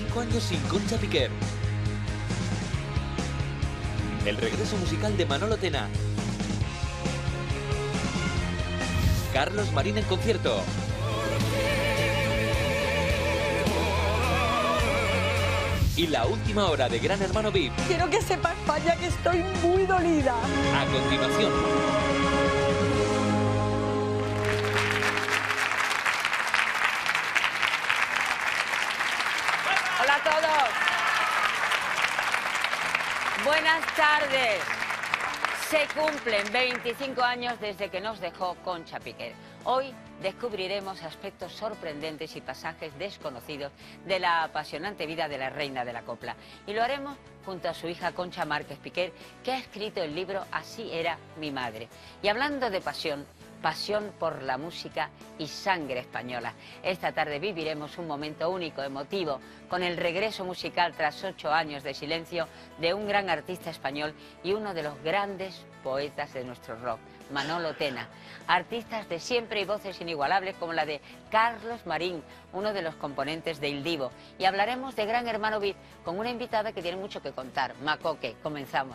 25 años sin Concha Piquer. El regreso musical de Manolo Tena. Carlos Marín en concierto. Y la última hora de Gran Hermano VIP. Quiero que sepa España que estoy muy dolida. A continuación. Hola a todos. Buenas tardes. Se cumplen 25 años desde que nos dejó Concha Piquer. Hoy descubriremos aspectos sorprendentes y pasajes desconocidos de la apasionante vida de la reina de la copla. Y lo haremos junto a su hija Concha Márquez Piquer, que ha escrito el libro Así era mi madre. Y hablando de pasión, pasión por la música y sangre española. Esta tarde viviremos un momento único, emotivo, con el regreso musical tras 8 años de silencio de un gran artista español y uno de los grandes poetas de nuestro rock, Manolo Tena. Artistas de siempre y voces inigualables como la de Carlos Marín, uno de los componentes de Il Divo. Y hablaremos de Gran Hermano VIP con una invitada que tiene mucho que contar, Macoque. Comenzamos.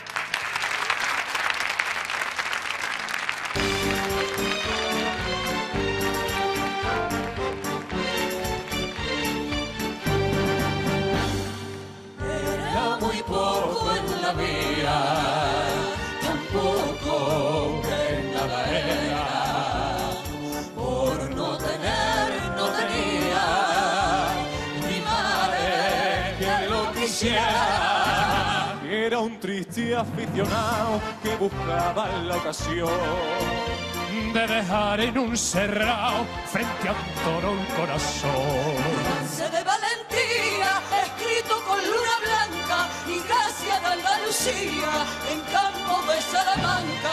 Era muy poco en la vida, tampoco que nada era, por no tener, no tenía, mi madre que lo quisiera. Era un triste aficionado que buscaba la ocasión de dejar en un serrao frente a un toro el corazón. Se de valentía, escrito con luna blanca y gracia de Andalucía en campo de Salamanca.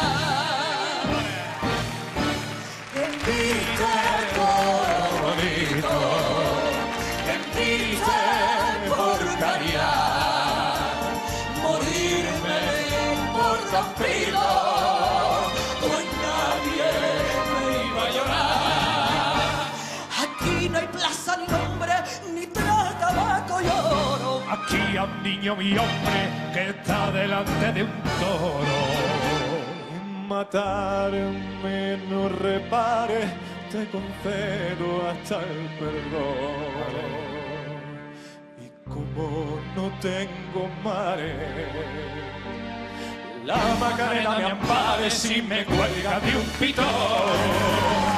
Envite por bonito, envite por caridad, morirme por Campino, pues nadie me iba a llorar. Aquí no hay plaza ni nombre, ni trata, tabaco y oro. Aquí a un niño, mi hombre, que está delante de un toro. Y matarme no repare, te concedo hasta el perdón. Y como no tengo mare, la Macarena me ampare si me cuelga de un pitón.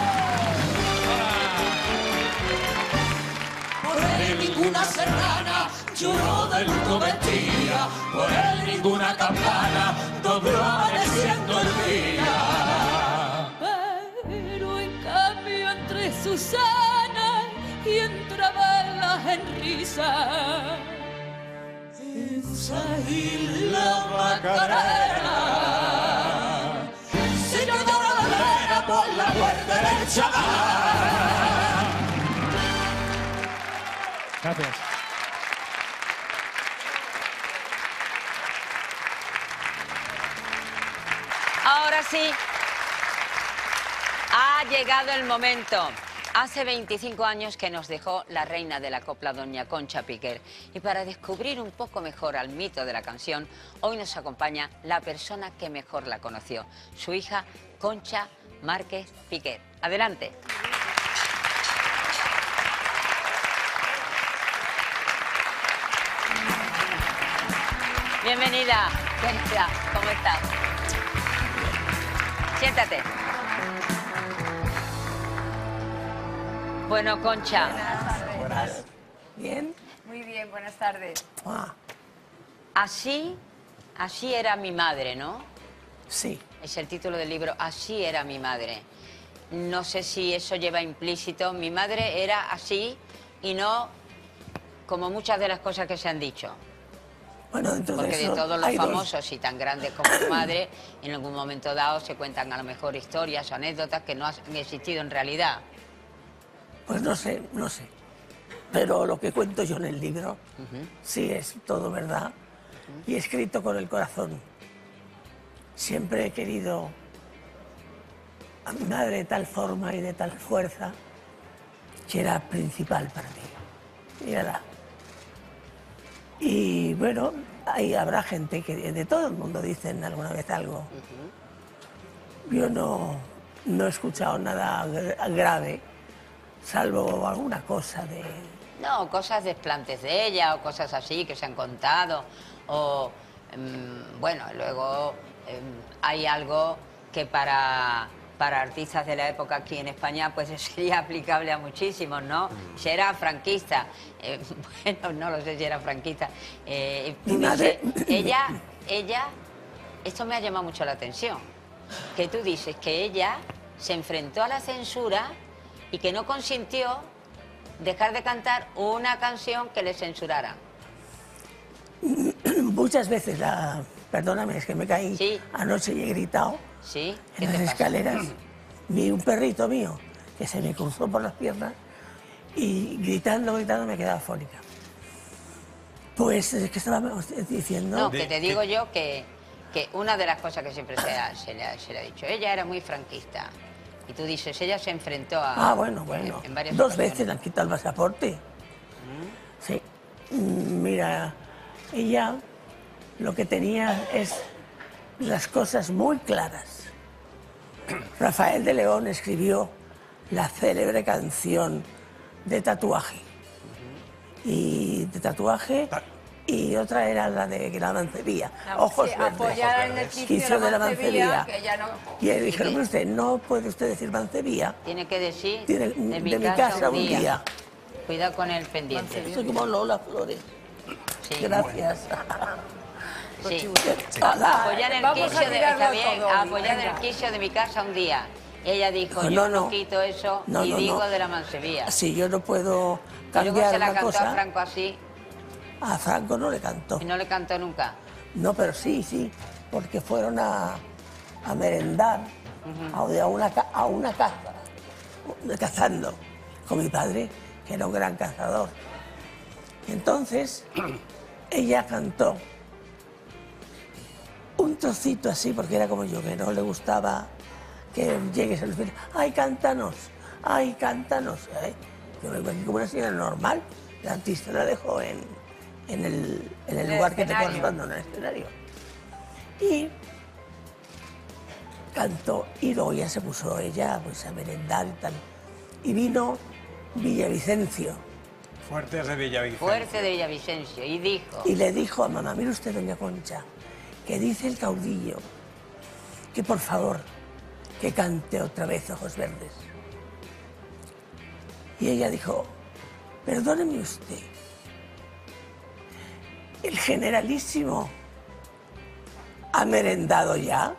Por él ninguna serrana lloró de luto vestida, por él ninguna campana dobló amaneciendo el día. Pero en cambio entre Susana y entre balas en risa, Esa isla Macarena se lloró la vena por la muerte del chaval. Gracias. Ahora sí, ha llegado el momento. Hace 25 años que nos dejó la reina de la copla, doña Concha Piquer. Y para descubrir un poco mejor al mito de la canción, hoy nos acompaña la persona que mejor la conoció, su hija Concha Márquez Piquer. Adelante. Bienvenida. Bienvenida. ¿Cómo estás? Siéntate. Bueno, Concha. Buenas. ¿Bien? Muy bien, buenas tardes. Así era mi madre, ¿no? Sí. Es el título del libro, Así era mi madre. No sé si eso lleva implícito. Mi madre era así y no como muchas de las cosas que se han dicho. Bueno, dentro Porque de eso, de todos los hay dos. famosos y tan grandes como tu madre, en algún momento dado se cuentan a lo mejor historias o anécdotas que no han existido en realidad. Pues no sé. Pero lo que cuento yo en el libro, sí es todo verdad y escrito con el corazón. Siempre he querido a mi madre de tal forma y de tal fuerza que era principal para mí. Y era Y bueno, ahí habrá gente que de todo el mundo dicen alguna vez algo. Yo no he escuchado nada grave, salvo alguna cosa de... No, cosas desplantes de ella o cosas así que se han contado. O, bueno, luego hay algo que para artistas de la época aquí en España pues sería aplicable a muchísimos, ¿no? Si era franquista, bueno, no lo sé si era franquista. Mi madre... ella, esto me ha llamado mucho la atención, que tú dices que ella se enfrentó a la censura y que no consintió dejar de cantar una canción que le censuraran. Muchas veces perdóname, es que me caí anoche y he gritado en las escaleras. Vi un perrito mío que se me cruzó por las piernas y gritando me quedaba afónica. Pues es que estaba diciendo... No, que te digo yo que una de las cosas que siempre se le ha dicho, ella era muy franquista. Y tú dices, ella se enfrentó a... bueno. En varias Dos ocasiones. veces le han quitado el pasaporte. Sí. Mira, ella lo que tenía es las cosas muy claras. Rafael de León escribió la célebre canción de Tatuaje. Y de Tatuaje... Y otra era la de la Mancebía, Ojos Verdes. Apoyar en el quicio de la Mancebía, que ya no... Y él dijeron, usted, no puede usted decir Mancebía. Tiene que decir De mi casa un día. Cuidado con el pendiente. Soy como Lola Flores. Sí. Gracias. Sí. Hola. Apoyar el Vamos a quicio mirarlo está bien, todo, apoyar venga. el quicio de mi casa un día. Ella dijo, No, yo no. no quito eso No, y no, digo no. de la Mancebía. Si yo no puedo Y luego cambiar se la una cantó a cosa, Franco así a Franco no le cantó. y no le cantó nunca. No, pero sí, porque fueron a merendar a una caza, cazando, con mi padre, que era un gran cazador. Entonces, ella cantó un trocito así, porque era como yo, que no le gustaba que llegues al final. ¡Ay, cántanos! ¡Ay, cántanos! ¿Eh? Yo vengo aquí como una señora normal, la artista la dejó en el lugar que te corresponde, en el escenario. Y cantó, y luego ya se puso ella pues, a merendar y tal. Y vino Villavicencio. Fuertes de Villavicencio. Fuerte de Villavicencio. Y dijo... Y le dijo a mamá, mire usted, doña Concha, que dice el caudillo que por favor, que cante otra vez Ojos Verdes. Y ella dijo, perdóneme usted, ¿el generalísimo ha merendado ya?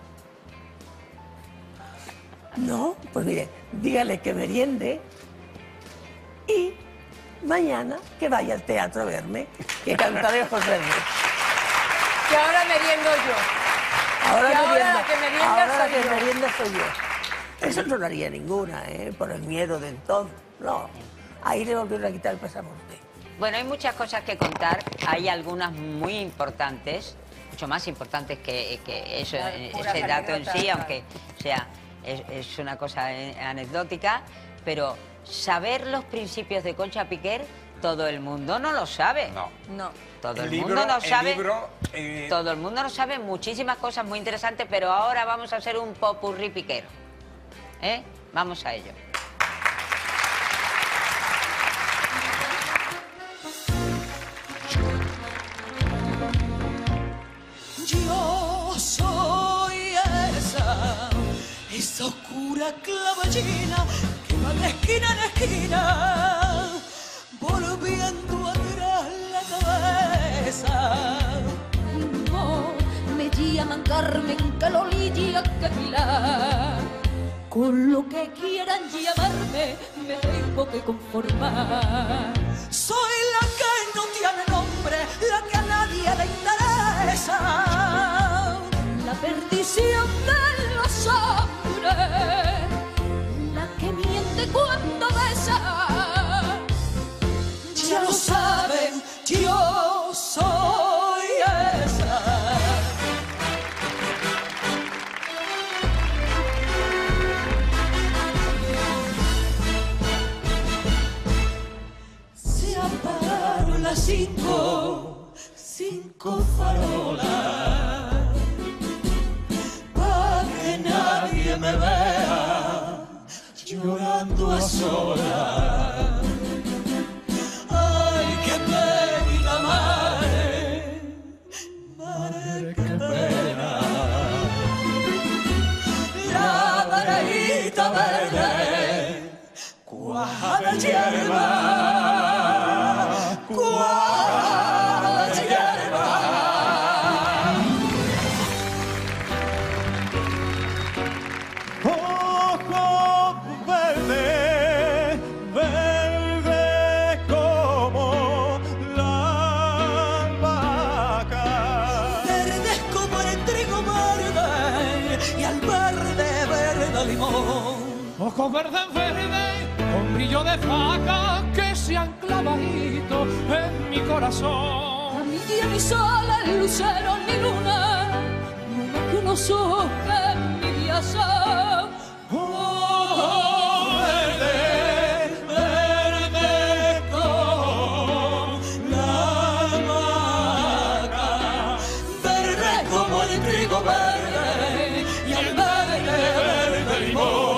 No, pues mire, dígale que meriende y mañana que vaya al teatro a verme, que cantaré Ojos Verdes. Que ahora meriendo yo. Ahora Y ahora merienda, la que merienda ahora la soy que yo. merienda soy yo. Eso no lo haría ninguna, por el miedo de entonces. No, ahí le volvieron a quitar el pasaporte. Bueno, hay muchas cosas que contar. Hay algunas muy importantes, mucho más importantes que eso, Puras ese dato en sí, anécdotas, aunque sea es una cosa anecdótica, pero saber los principios de Concha Piquer, todo el mundo no lo sabe. No. Todo el libro, mundo no sabe. libro, Todo el mundo no sabe muchísimas cosas muy interesantes, pero ahora vamos a hacer un popurrí piquero. Vamos a ello. Yo soy esa oscura clavallina que va de esquina en esquina, volviendo atrás la cabeza. No, me llaman Carmen, que Lolilla, que Pilar. Con lo que quieran llamarme, me tengo que conformar. Soy la que no tiene nombre, la que a nadie le interesa. La perdición de los hombres, la que miente cuando besa. Ya lo saben, yo soy esa. Se apagaron las 5, cinco farolas, para que nadie me vea llorando a solas. Ay, qué pena, madre, madre, qué pena. La paraíta verde, cuajada hierba, cuajada hierba. Ojo verde, verde como la albahaca. Verdes como el trigo verde y al verde, verde limón. Ojos verdes, verdes, con brillo de faca que se han clavadito en mi corazón. A mi día ni sol, el lucero ni luna, luna que no soca en mi día son. Oh, verde, verde como la albahaca, verde como el trigo verde y el verde, verde limón.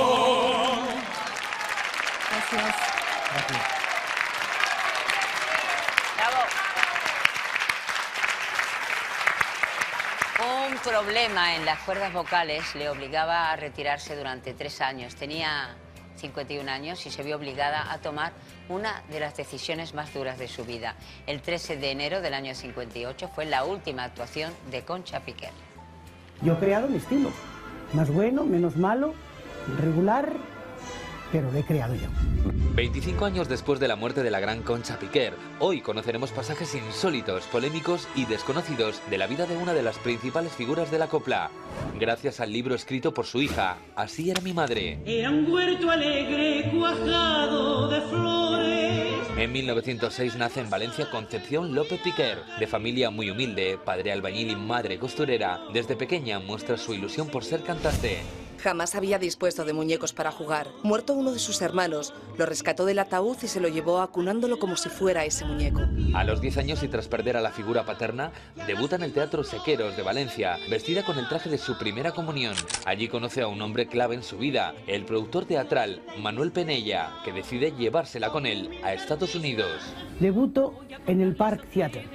Un problema en las cuerdas vocales le obligaba a retirarse durante 3 años. Tenía 51 años y se vio obligada a tomar una de las decisiones más duras de su vida. El 13 de enero del año 58 fue la última actuación de Concha Piquer. Yo he creado mi estilo, más bueno, menos malo, regular, pero lo he creado yo. 25 años después de la muerte de la gran Concha Piquer, hoy conoceremos pasajes insólitos, polémicos y desconocidos de la vida de una de las principales figuras de la copla. Gracias al libro escrito por su hija, Así era mi madre. Era un huerto alegre cuajado de flores. En 1906 nace en Valencia Concepción López Piquer, de familia muy humilde, padre albañil y madre costurera. Desde pequeña muestra su ilusión por ser cantante. Jamás había dispuesto de muñecos para jugar. Muerto uno de sus hermanos, lo rescató del ataúd y se lo llevó acunándolo como si fuera ese muñeco. A los 10 años y tras perder a la figura paterna, debuta en el Teatro Sequeros de Valencia, vestida con el traje de su primera comunión. Allí conoce a un hombre clave en su vida, el productor teatral Manuel Penella, que decide llevársela con él a Estados Unidos. Debuto en el Park Theatre.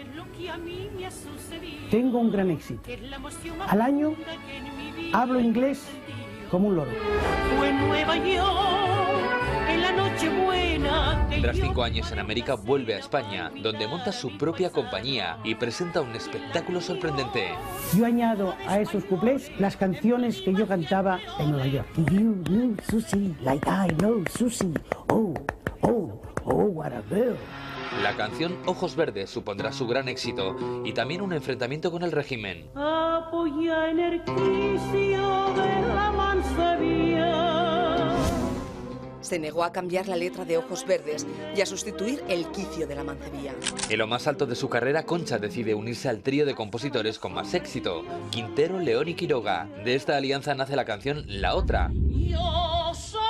Tengo un gran éxito. Al año hablo inglés como un loro. Fue en Nueva York, en la Nochebuena. Tras 5 años en América vuelve a España, donde monta su propia compañía y presenta un espectáculo sorprendente. Yo añado a esos cuplés las canciones que yo cantaba en Nueva York. You knew Susie like I know Susie. Oh, oh, oh, what a girl. La canción Ojos Verdes supondrá su gran éxito y también un enfrentamiento con el régimen. Apoya en el quicio de la Mansevilla. Se negó a cambiar la letra de Ojos Verdes y a sustituir el quicio de la Mancebía. En lo más alto de su carrera, Concha decide unirse al trío de compositores con más éxito, Quintero, León y Quiroga. De esta alianza nace la canción La Otra. Yo soy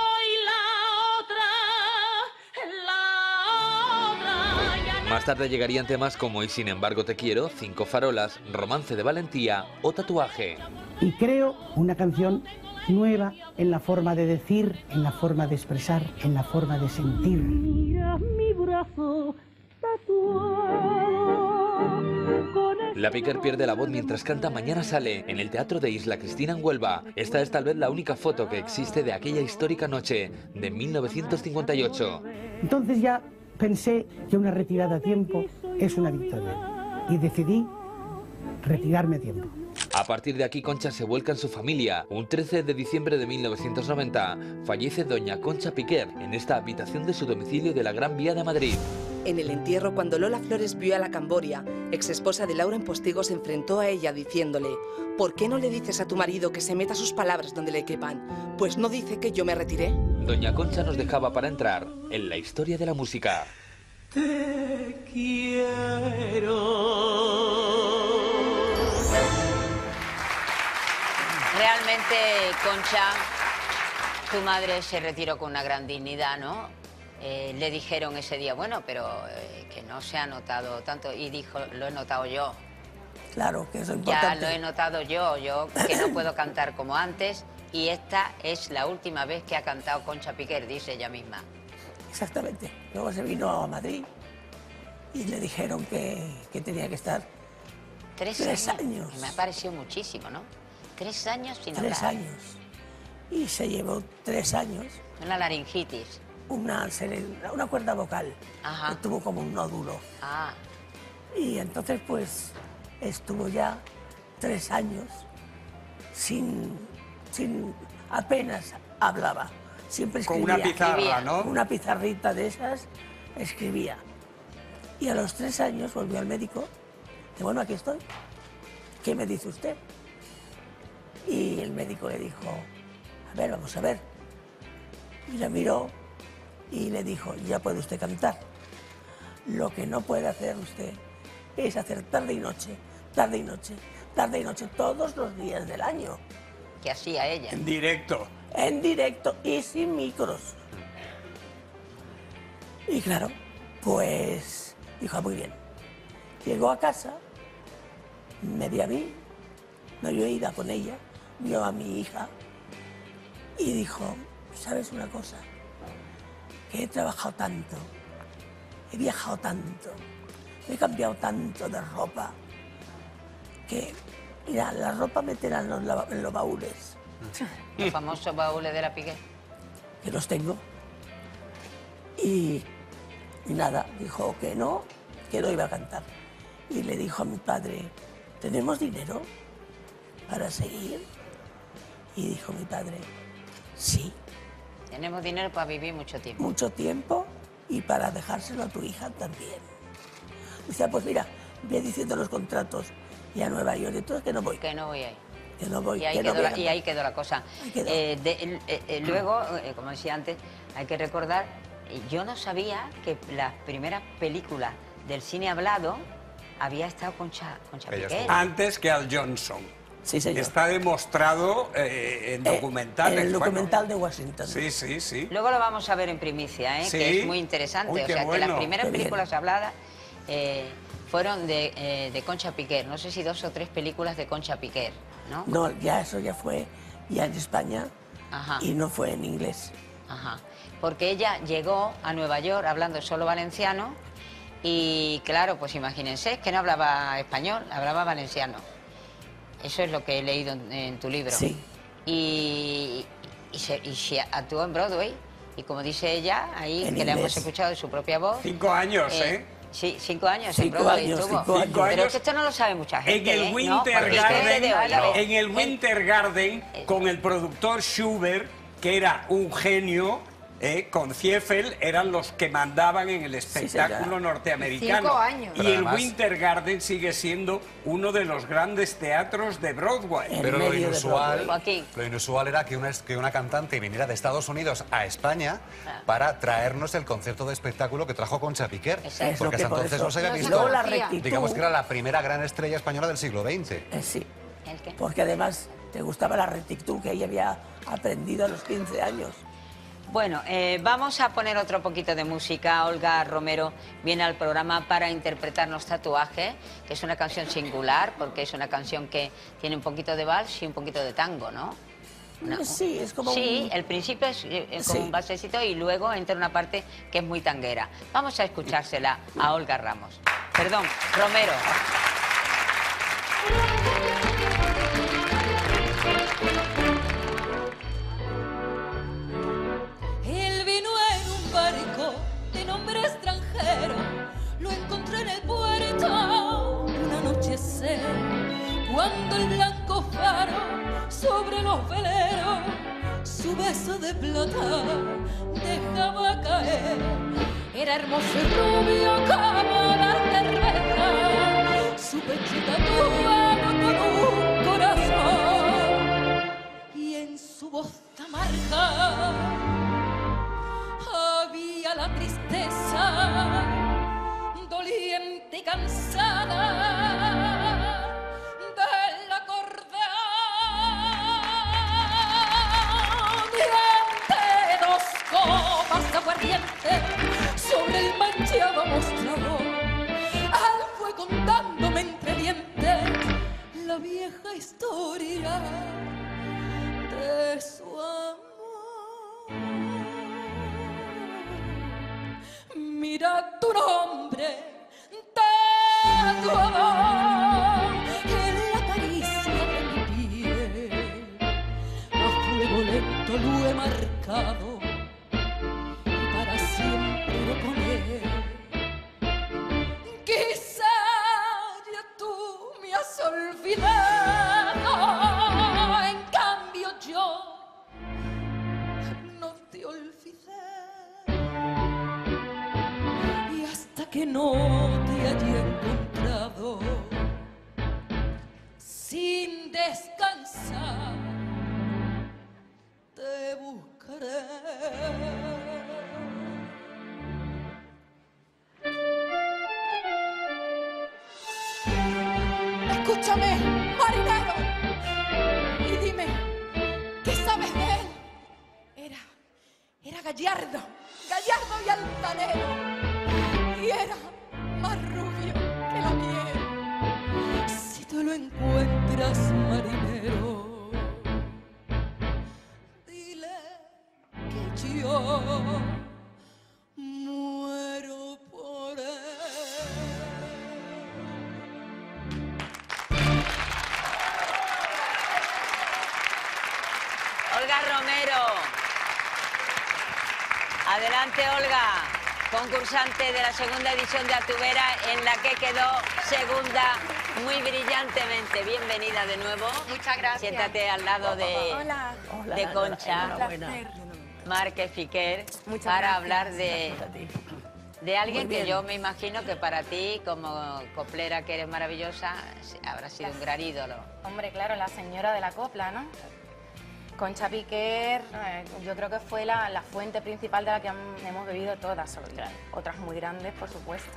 Más tarde llegarían temas como Y sin embargo te quiero, Cinco farolas, Romance de valentía o Tatuaje. Y creo una canción nueva en la forma de decir, en la forma de expresar, en la forma de sentir. Mira mi brazo tatuado con el... La Piquer pierde la voz mientras canta Mañana sale en el Teatro de Isla Cristina en Huelva. Esta es tal vez la única foto que existe de aquella histórica noche de 1958. Entonces ya pensé que una retirada a tiempo es una victoria y decidí retirarme a tiempo. A partir de aquí, Concha se vuelca en su familia. Un 13 de diciembre de 1990 fallece doña Concha Piquer en esta habitación de su domicilio de la Gran Vía de Madrid. En el entierro, cuando Lola Flores vio a la Camboria, ex esposa de Laura en Postigo, se enfrentó a ella diciéndole: ¿por qué no le dices a tu marido que se meta sus palabras donde le quepan? Pues no dice que yo me retiré. Doña Concha nos dejaba para entrar en la historia de la música. Te quiero. Realmente, Concha, tu madre se retiró con una gran dignidad, ¿no? Le dijeron ese día, bueno, pero que no se ha notado tanto, y dijo, lo he notado yo. Claro, que eso es importante. Ya lo he notado yo que no puedo cantar como antes y esta es la última vez que ha cantado Concha Piquer, dice ella misma. Exactamente. Luego se vino a Madrid y le dijeron que tenía que estar 3 años. Me ha parecido muchísimo, ¿no? 3 años sin hablar. 3 años. Y se llevó 3 años. Una laringitis. Una cuerda vocal. Ajá. Que tuvo como un nódulo. Ah. Y entonces, pues, estuvo ya 3 años sin apenas hablaba. Siempre escribía. Con una pizarra, ¿no? Una pizarrita de esas, escribía. Y a los 3 años volvió al médico. Y bueno, aquí estoy. ¿Qué me dice usted? Y el médico le dijo, a ver, vamos a ver. Y la miró y le dijo, ya puede usted cantar. Lo que no puede hacer usted es hacer tarde y noche, tarde y noche, tarde y noche, todos los días del año. ¿Qué hacía ella? En directo. En directo y sin micros. Y claro, pues dijo, muy bien. Llegó a casa, me vio a mí, no, yo iba con ella, vio a mi hija y dijo, ¿sabes una cosa? Que he trabajado tanto, he viajado tanto, he cambiado tanto de ropa, que, mira, la ropa meterán en los baúles. Los famosos baúles de la Piquer. Que los tengo. Y nada, dijo que no iba a cantar. Y le dijo a mi padre, ¿tenemos dinero para seguir? Y dijo mi padre, sí. Tenemos dinero para vivir mucho tiempo. Mucho tiempo y para dejárselo a tu hija también. Dice, pues mira, ve diciendo los contratos y a Nueva York, entonces que no voy. Que no voy ahí. Que no voy. Y ahí quedó la cosa. Luego, como decía antes, hay que recordar, yo no sabía que las primeras películas del cine hablado había estado Concha Piquer. Antes que Al Johnson. Sí, señor. Está demostrado en documentales. En el documental de Washington. Sí, sí, sí. Luego lo vamos a ver en primicia, Sí. que es muy interesante. Uy, o sea, qué que las bueno. primeras Qué bien. películas habladas fueron de Concha Piquer. No sé si 2 o 3 películas de Concha Piquer, ¿no? No, ya eso ya fue ya en España. Ajá. Y no fue en inglés. Ajá. Porque ella llegó a Nueva York hablando solo valenciano y, claro, pues imagínense, que no hablaba español, hablaba valenciano. Eso es lo que he leído en tu libro. Sí. Y se actuó en Broadway y, como dice ella, ahí En que la hemos inglés. escuchado de su propia voz. 5 años, ¿eh? Sí, 5 años en 5 Broadway años, estuvo. 5 años. Pero es que esto no lo sabe mucha gente. En el ¿no? Winter Porque es Garden, gente de hoy, a ver. en el Winter Garden, con el productor Schubert, que era un genio, con Ziefel, eran los que mandaban en el espectáculo señora. norteamericano. 5 años. Y Pero el además- Winter Garden sigue siendo uno de los grandes teatros de Broadway. En Pero medio de Broadway. Joaquín. lo inusual era que una cantante viniera de Estados Unidos a España para traernos el concepto de espectáculo que trajo Concha Piquer. Exacto. Porque hasta Que por entonces eso- no se había No se visto. Luego la conocía. rectitud. Digamos que era la primera gran estrella española del siglo XX. Sí. ¿El qué? Porque además te gustaba la rectitud que ella había aprendido a los 15 años. Bueno, vamos a poner otro poquito de música. Olga Romero viene al programa para interpretarnos Tatuaje, que es una canción singular, porque es una canción que tiene un poquito de vals y un poquito de tango, ¿no? Sí, es como Sí, un... el principio es como Sí. un basecito y luego entra una parte que es muy tanguera. Vamos a escuchársela a Olga Ramos. Perdón, Romero. Él vino en un barco de nombre extranjero, lo encontré en el puerto un anochecer, cuando el blanco faro sobre los veleros su beso de plata dejaba caer. Era hermoso y rubio como la cerveza, su pecho tatuado con un corazón, y en su voz tan amarga había la tristeza, doliente y cansada del acordeón. Y ante 2 copas de aguardiente sobre el manchado mostrador, él fue contándome entre dientes vieja historia de su amor. Mira tu nombre, tu amor, en la caricia de mi piel, a fuego lento lo he marcado y para siempre lo pondré. Quizá ya tú me has olvidado, en cambio yo no te olvidé. Y hasta que no te haya encontrado, sin descansar, te buscaré. Escúchame, marinero, y dime, ¿qué sabes de él? Era gallardo y altanero, y era más rubio que la miel. Si tú lo encuentras, marinero, dile que yo muero por él. Olga Romero. Adelante, Olga, concursante de la segunda edición de Atubera, en la que quedó segunda muy brillantemente. Bienvenida de nuevo. Muchas gracias. Siéntate al lado de Concha Márquez Piquer para hablar de alguien que yo me imagino que para ti, como coplera que eres maravillosa, habrá sido un gran ídolo. Hombre, claro, la señora de la copla, ¿no? Concha Piquer, yo creo que fue la fuente principal de la que hemos bebido todas, otras muy grandes, por supuesto.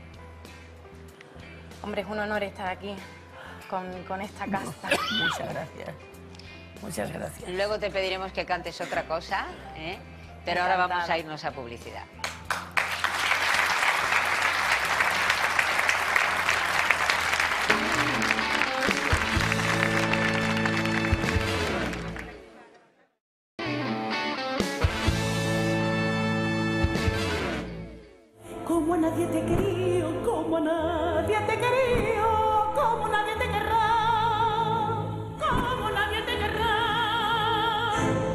Hombre, es un honor estar aquí con esta casta. Muchas gracias. Muchas gracias. Luego te pediremos que cantes otra cosa, ¿eh? Pero ahora vamos a irnos a publicidad. Como nadie te quería, como nadie te quería, como nadie te querrá, como nadie te querrá.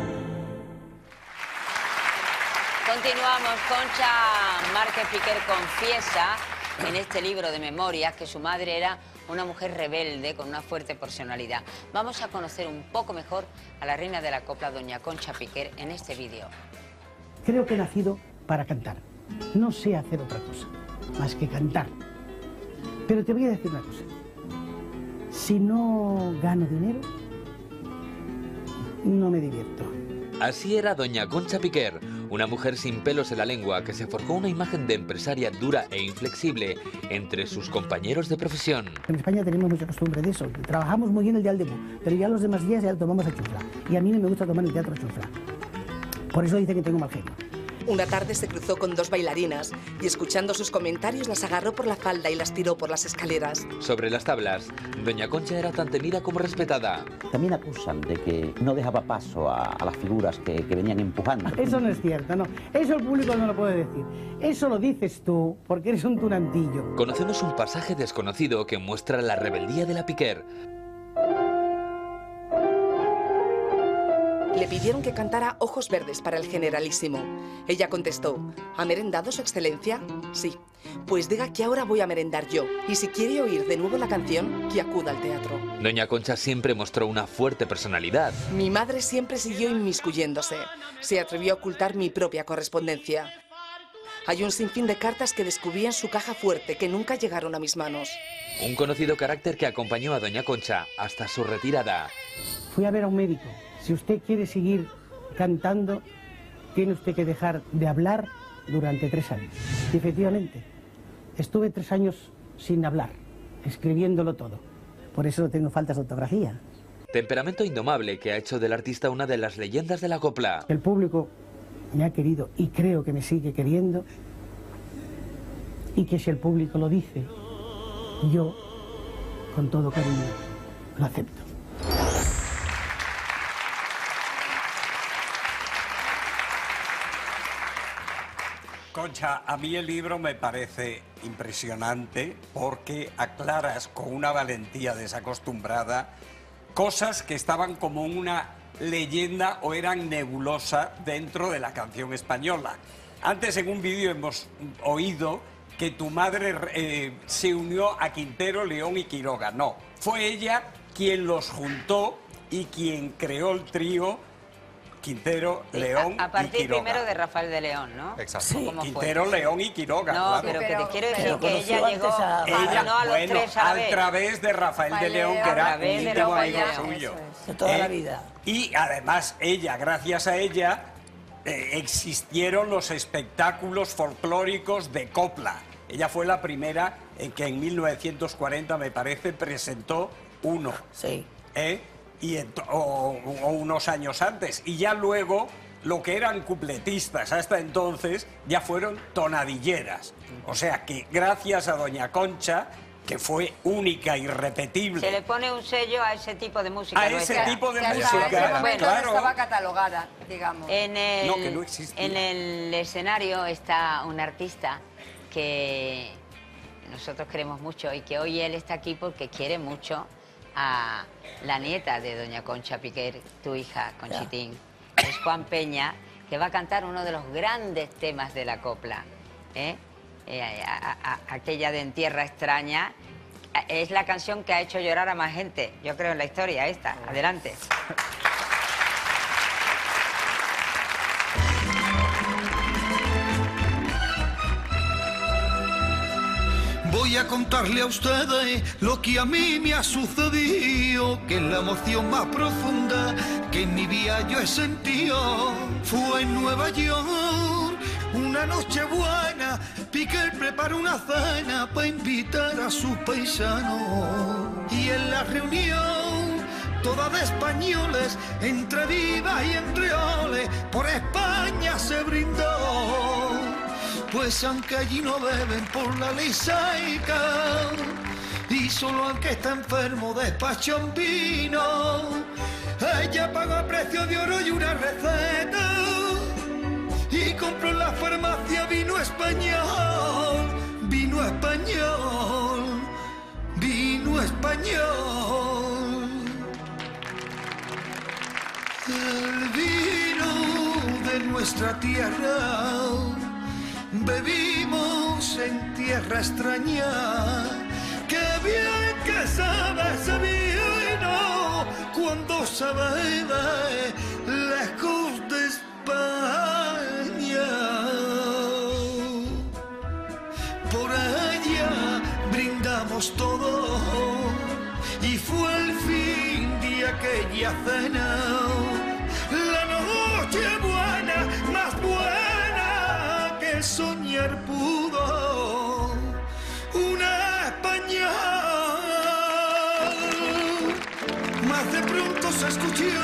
Continuamos. Concha Márquez Piquer confiesa en este libro de memorias que su madre era una mujer rebelde con una fuerte personalidad. Vamos a conocer un poco mejor a la reina de la copla, doña Concha Piquer, en este vídeo. Creo que he nacido para cantar. No sé hacer otra cosa más que cantar. Pero te voy a decir una cosa. Si no gano dinero, no me divierto. Así era doña Concha Piquer, una mujer sin pelos en la lengua que se forjó una imagen de empresaria dura e inflexible entre sus compañeros de profesión. En España tenemos mucha costumbre de eso. Trabajamos muy bien el día del debut, pero ya los demás días ya tomamos a chufla. Y a mí no me gusta tomar el teatro a chufla. Por eso dice que tengo mal genio. Una tarde se cruzó con dos bailarinas y, escuchando sus comentarios, las agarró por la falda y las tiró por las escaleras. Sobre las tablas, doña Concha era tan temida como respetada. También acusan de que no dejaba paso a las figuras que venían empujando. Eso no es cierto, no. Eso el público no lo puede decir. Eso lo dices tú, porque eres un tunantillo. Conocemos un pasaje desconocido que muestra la rebeldía de la Piquer. Le pidieron que cantara Ojos Verdes para el Generalísimo. Ella contestó: ¿ha merendado su excelencia? Sí. Pues diga que ahora voy a merendar yo. Y si quiere oír de nuevo la canción, que acuda al teatro. Doña Concha siempre mostró una fuerte personalidad. Mi madre siempre siguió inmiscuyéndose. Se atrevió a ocultar mi propia correspondencia. Hay un sinfín de cartas que descubrí en su caja fuerte que nunca llegaron a mis manos. Un conocido carácter que acompañó a doña Concha hasta su retirada. Fui a ver a un médico. Si usted quiere seguir cantando, tiene usted que dejar de hablar durante 3 años. Y efectivamente, estuve 3 años sin hablar, escribiéndolo todo. Por eso no tengo faltas de ortografía. Temperamento indomable que ha hecho del artista una de las leyendas de la copla. El público me ha querido y creo que me sigue queriendo. Y que si el público lo dice, yo, con todo cariño, lo acepto. Concha, a mí el libro me parece impresionante porque aclaras con una valentía desacostumbrada cosas que estaban como una leyenda o eran nebulosa dentro de la canción española. Antes en un vídeo hemos oído que tu madre se unió a Quintero, León y Quiroga. No, fue ella quien los juntó y quien creó el trío Quintero, León a y partir Quiroga. primero de Rafael de León, ¿no? Exacto. Sí. Quintero, León y Quiroga, No, claro. pero que te quiero decir pero que ella conoció llegó antes a- Ella, no a los bueno, tres a la a vez. través de Rafael de León, que era un íntimo amigo suyo. De toda la vida. Y además ella, gracias a ella, existieron los espectáculos folclóricos de copla. Ella fue la primera en que en 1940, me parece, presentó uno. Sí. O unos años antes. Y ya luego, lo que eran cupletistas hasta entonces, ya fueron tonadilleras. O sea que gracias a doña Concha, que fue única, irrepetible. Se le pone un sello a ese tipo de música. A nuestra. ese tipo de Que hasta música, ese momento claro. no estaba catalogada, digamos. En el, No, que no existía. en el escenario está un artista que nosotros queremos mucho y que hoy él está aquí porque quiere mucho a la nieta de doña Concha Piquer, tu hija, Conchitín. Es Juan Peña, que va a cantar uno de los grandes temas de la copla. Aquella de En Tierra Extraña. Es la canción que ha hecho llorar a más gente, yo creo, en la historia esta. Adelante. Voy a contarle a ustedes lo que a mí me ha sucedido, que es la emoción más profunda que en mi vida yo he sentido. Fue en Nueva York, una noche buena, Piquer preparó una cena para invitar a sus paisanos. Y en la reunión, toda de españoles, entre vivas y entre oles, por España se brindó. Pues aunque allí no beben por la ley saica, y solo al que está enfermo despachan vino, ella pagó a precio de oro y una receta, y compró en la farmacia vino español, vino español, vino español. El vino de nuestra tierra bebimos en tierra extraña, qué bien que sabe ese vino cuando se bebe lejos de España. Por ella brindamos todo y fue el fin de aquella cena, la noche buena, más buena que soñar pudo una España. Más de pronto se escuchó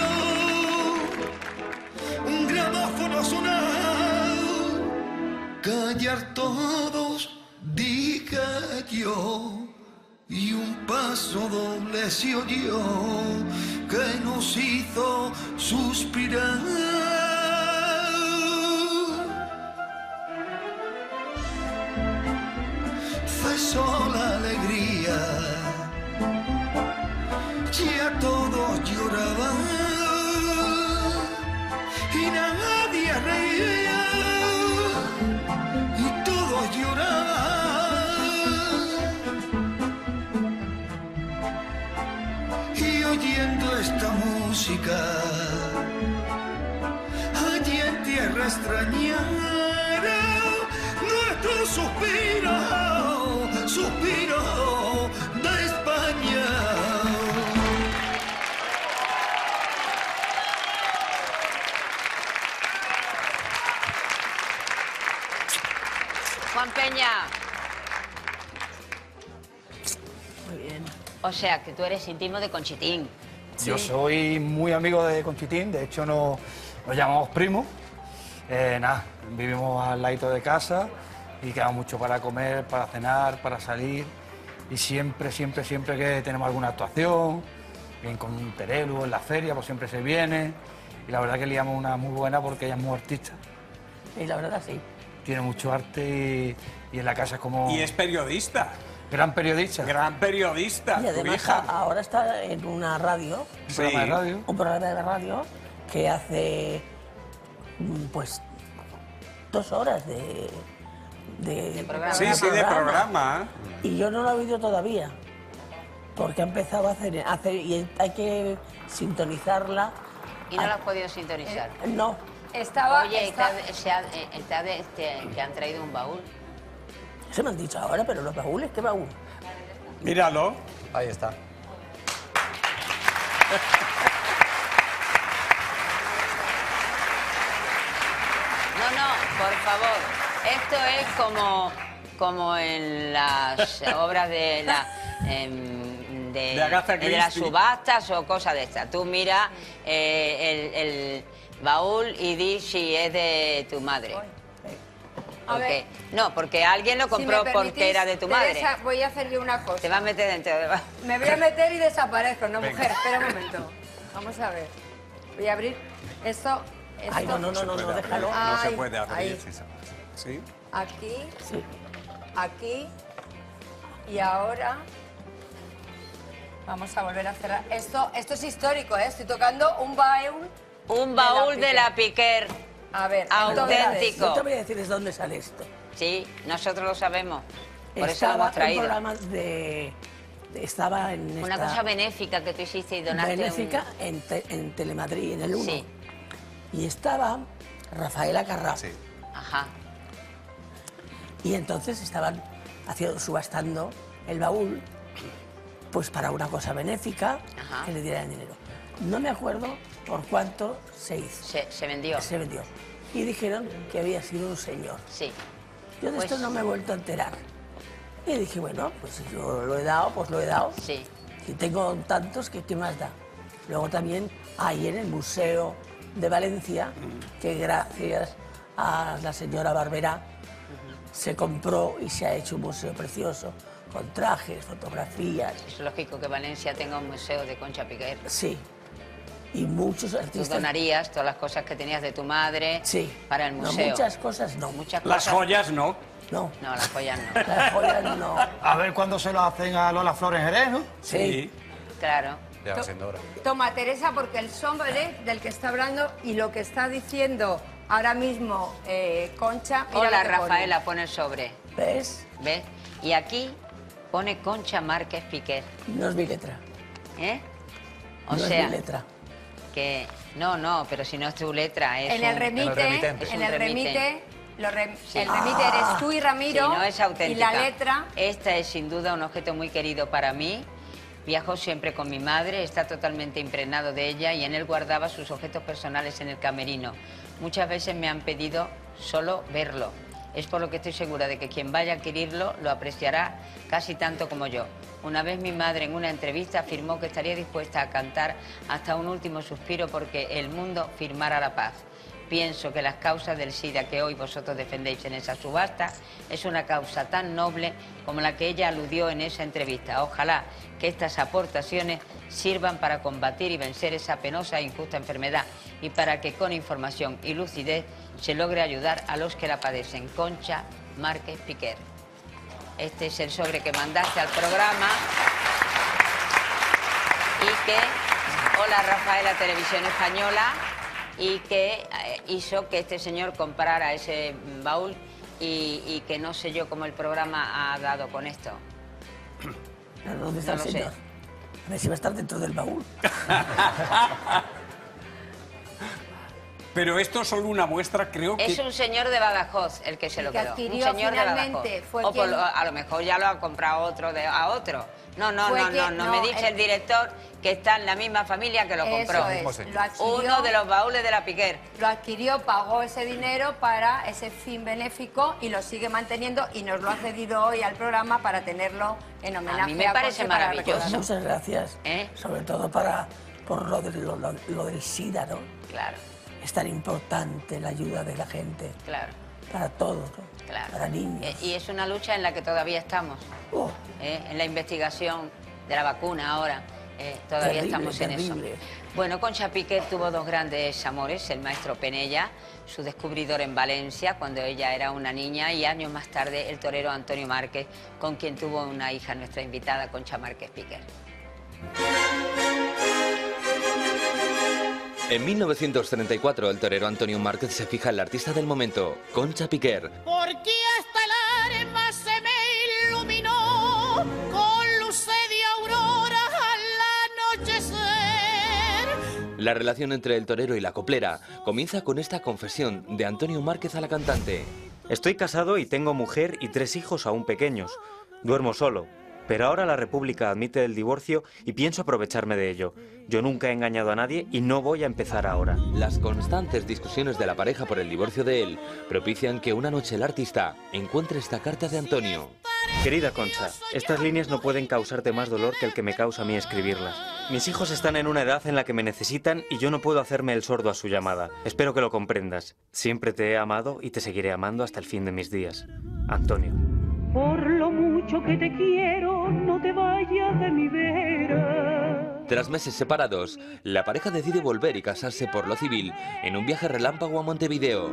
un gramófono sonar, callar todos, dije yo, y un paso doble se oyó que nos hizo suspirar. Cesó la alegría, ya todos lloraban y nadie reía y todos lloraban. Y oyendo esta música, allí en tierra extraña, nuestro suspiro, suspiro de España. Juan Peña. Muy bien. O sea, que tú eres íntimo de Conchitín. Yo soy muy amigo de Conchitín, de hecho nos llamamos primos. Nada, vivimos al ladito de casa y quedamos mucho para comer, para cenar, para salir. Y siempre, siempre, siempre que tenemos alguna actuación, bien con Terelu, en la feria, pues siempre se viene. Y la verdad que liamos una muy buena porque ella es muy artista. Y la verdad sí. Tiene mucho arte y en la casa es como... Y es periodista. Gran periodista. Gran periodista. Y además ahora está en una radio, un programa de radio que hace pues 2 horas de programa. Sí, de programa. Y yo no lo he oído todavía, porque ha empezado a hacer y hay que sintonizarla. ¿Y no la has podido sintonizar? No. Oye, que han traído un baúl. Se me han dicho ahora, pero los baúles, ¿qué baúl? Míralo. Ahí está. No, por favor. Esto es como en las obras de las subastas o cosas de estas. Tú miras el baúl y di si es de tu madre. A ver. No, porque alguien lo compró porque era de tu madre. Teresa, voy a hacerle una cosa. Te vas a meter dentro de... Me voy a meter y desaparezco, no, Venga. mujer, espera un momento. Vamos a ver. Voy a abrir esto. Ay, no, déjalo. No se Ay, puede abrir. ahí. ¿Sí? Aquí, aquí y ahora vamos a volver a cerrar. Esto es histórico, ¿eh? Estoy tocando un baúl. Un baúl de la Piquer. A ver, auténtico. No te voy a decir de dónde sale esto. Sí, nosotros lo sabemos. Por eso lo hemos traído. Estaba en una cosa benéfica que tú hiciste y donaste. Benéfica en Telemadrid, en el 1. Sí. Y estaba Rafaela Carrà. Sí. Ajá. Y entonces estaban subastando el baúl pues para una cosa benéfica. Ajá. Que le dieran dinero. No me acuerdo por cuánto se hizo. Se vendió. Se vendió. Y dijeron que había sido un señor. Sí. Yo de esto no me he vuelto a enterar. Y dije, bueno, pues si yo lo he dado, pues lo he dado. Sí. Y tengo tantos que ¿qué más da? Luego también ahí en el Museo de Valencia, que gracias a la señora Barberá se compró y se ha hecho un museo precioso, con trajes, fotografías. Es lógico que Valencia tenga un museo de Concha Piquer. Sí. Y muchos artistas... Tú donarías todas las cosas que tenías de tu madre para el museo. No, muchas cosas no. Muchas las cosas... joyas no. No. No, las joyas no. Las joyas no. A ver cuándo se lo hacen a Lola Flores Jerez, ¿no? Sí. Claro. Ya va siendo hora. Toma, Teresa, porque el sobre del que está hablando y lo que está diciendo ahora mismo Concha... Mira. Hola, Rafaela, pone el sobre. ¿Ves? ¿Ves? Y aquí pone Concha Márquez Piquer. No es mi letra. ¿Eh? O no sea, es mi letra. Que... No, pero si no es tu letra, es en el remite, el remite eres tú y Ramiro. Sí, no es auténtica. Y la letra... Esta es sin duda un objeto muy querido para mí. Viajó siempre con mi madre, está totalmente impregnado de ella y en él guardaba sus objetos personales en el camerino. Muchas veces me han pedido solo verlo. Es por lo que estoy segura de que quien vaya a adquirirlo lo apreciará casi tanto como yo. Una vez mi madre en una entrevista afirmó que estaría dispuesta a cantar hasta un último suspiro porque el mundo firmara la paz. Pienso que las causas del SIDA que hoy vosotros defendéis en esa subasta es una causa tan noble como la que ella aludió en esa entrevista. Ojalá que estas aportaciones sirvan para combatir y vencer esa penosa e injusta enfermedad y para que con información y lucidez se logre ayudar a los que la padecen. Concha Márquez Piquer. Este es el sobre que mandaste al programa y que, hola Rafaela, Televisión Española, y que hizo que este señor comprara ese baúl y que no sé yo cómo el programa ha dado con esto. ¿Pero dónde está No el lo sé. señor? A ver si va a estar dentro del baúl. Pero esto es solo una muestra, creo que... Es un señor de Badajoz el que se lo que quedó. adquirió Un señor de finalmente Badajoz. fue O quien- a lo mejor ya lo ha comprado otro a otro. No, me dice el director que está en la misma familia que lo compró. Eso es, lo adquirió- Uno de los baúles de la Piquer. Lo adquirió, pagó ese dinero para ese fin benéfico y lo sigue manteniendo y nos lo ha cedido hoy al programa para tenerlo en homenaje a mí me parece Concha, para maravilloso. recordarlo. Muchas gracias. Sobre todo por lo del SIDA, ¿no? Claro. Es tan importante la ayuda de la gente. Claro. Para todos, ¿no? Claro. Para niños. Y es una lucha en la que todavía estamos. En la investigación de la vacuna ahora. Todavía Terrible, estamos en terrible. eso. Bueno, Concha Piquer tuvo dos grandes amores, el maestro Penella, su descubridor en Valencia cuando ella era una niña, y años más tarde el torero Antonio Márquez, con quien tuvo una hija, nuestra invitada Concha Márquez Piquer. En 1934, el torero Antonio Márquez se fija en la artista del momento, Concha Piquer. Porque hasta el alma se me iluminó con luces de aurora al anochecer. La relación entre el torero y la coplera comienza con esta confesión de Antonio Márquez a la cantante. Estoy casado y tengo mujer y 3 hijos aún pequeños. Duermo solo, pero ahora la República admite el divorcio y pienso aprovecharme de ello. Yo nunca he engañado a nadie y no voy a empezar ahora. Las constantes discusiones de la pareja por el divorcio de él propician que una noche el artista encuentre esta carta de Antonio. Querida Concha, estas líneas no pueden causarte más dolor que el que me causa a mí escribirlas. Mis hijos están en una edad en la que me necesitan y yo no puedo hacerme el sordo a su llamada. Espero que lo comprendas. Siempre te he amado y te seguiré amando hasta el fin de mis días. Antonio. Por lo mucho que te quiero, no te vayas de mi vera. Tras meses separados, la pareja decide volver y casarse por lo civil en un viaje relámpago a Montevideo.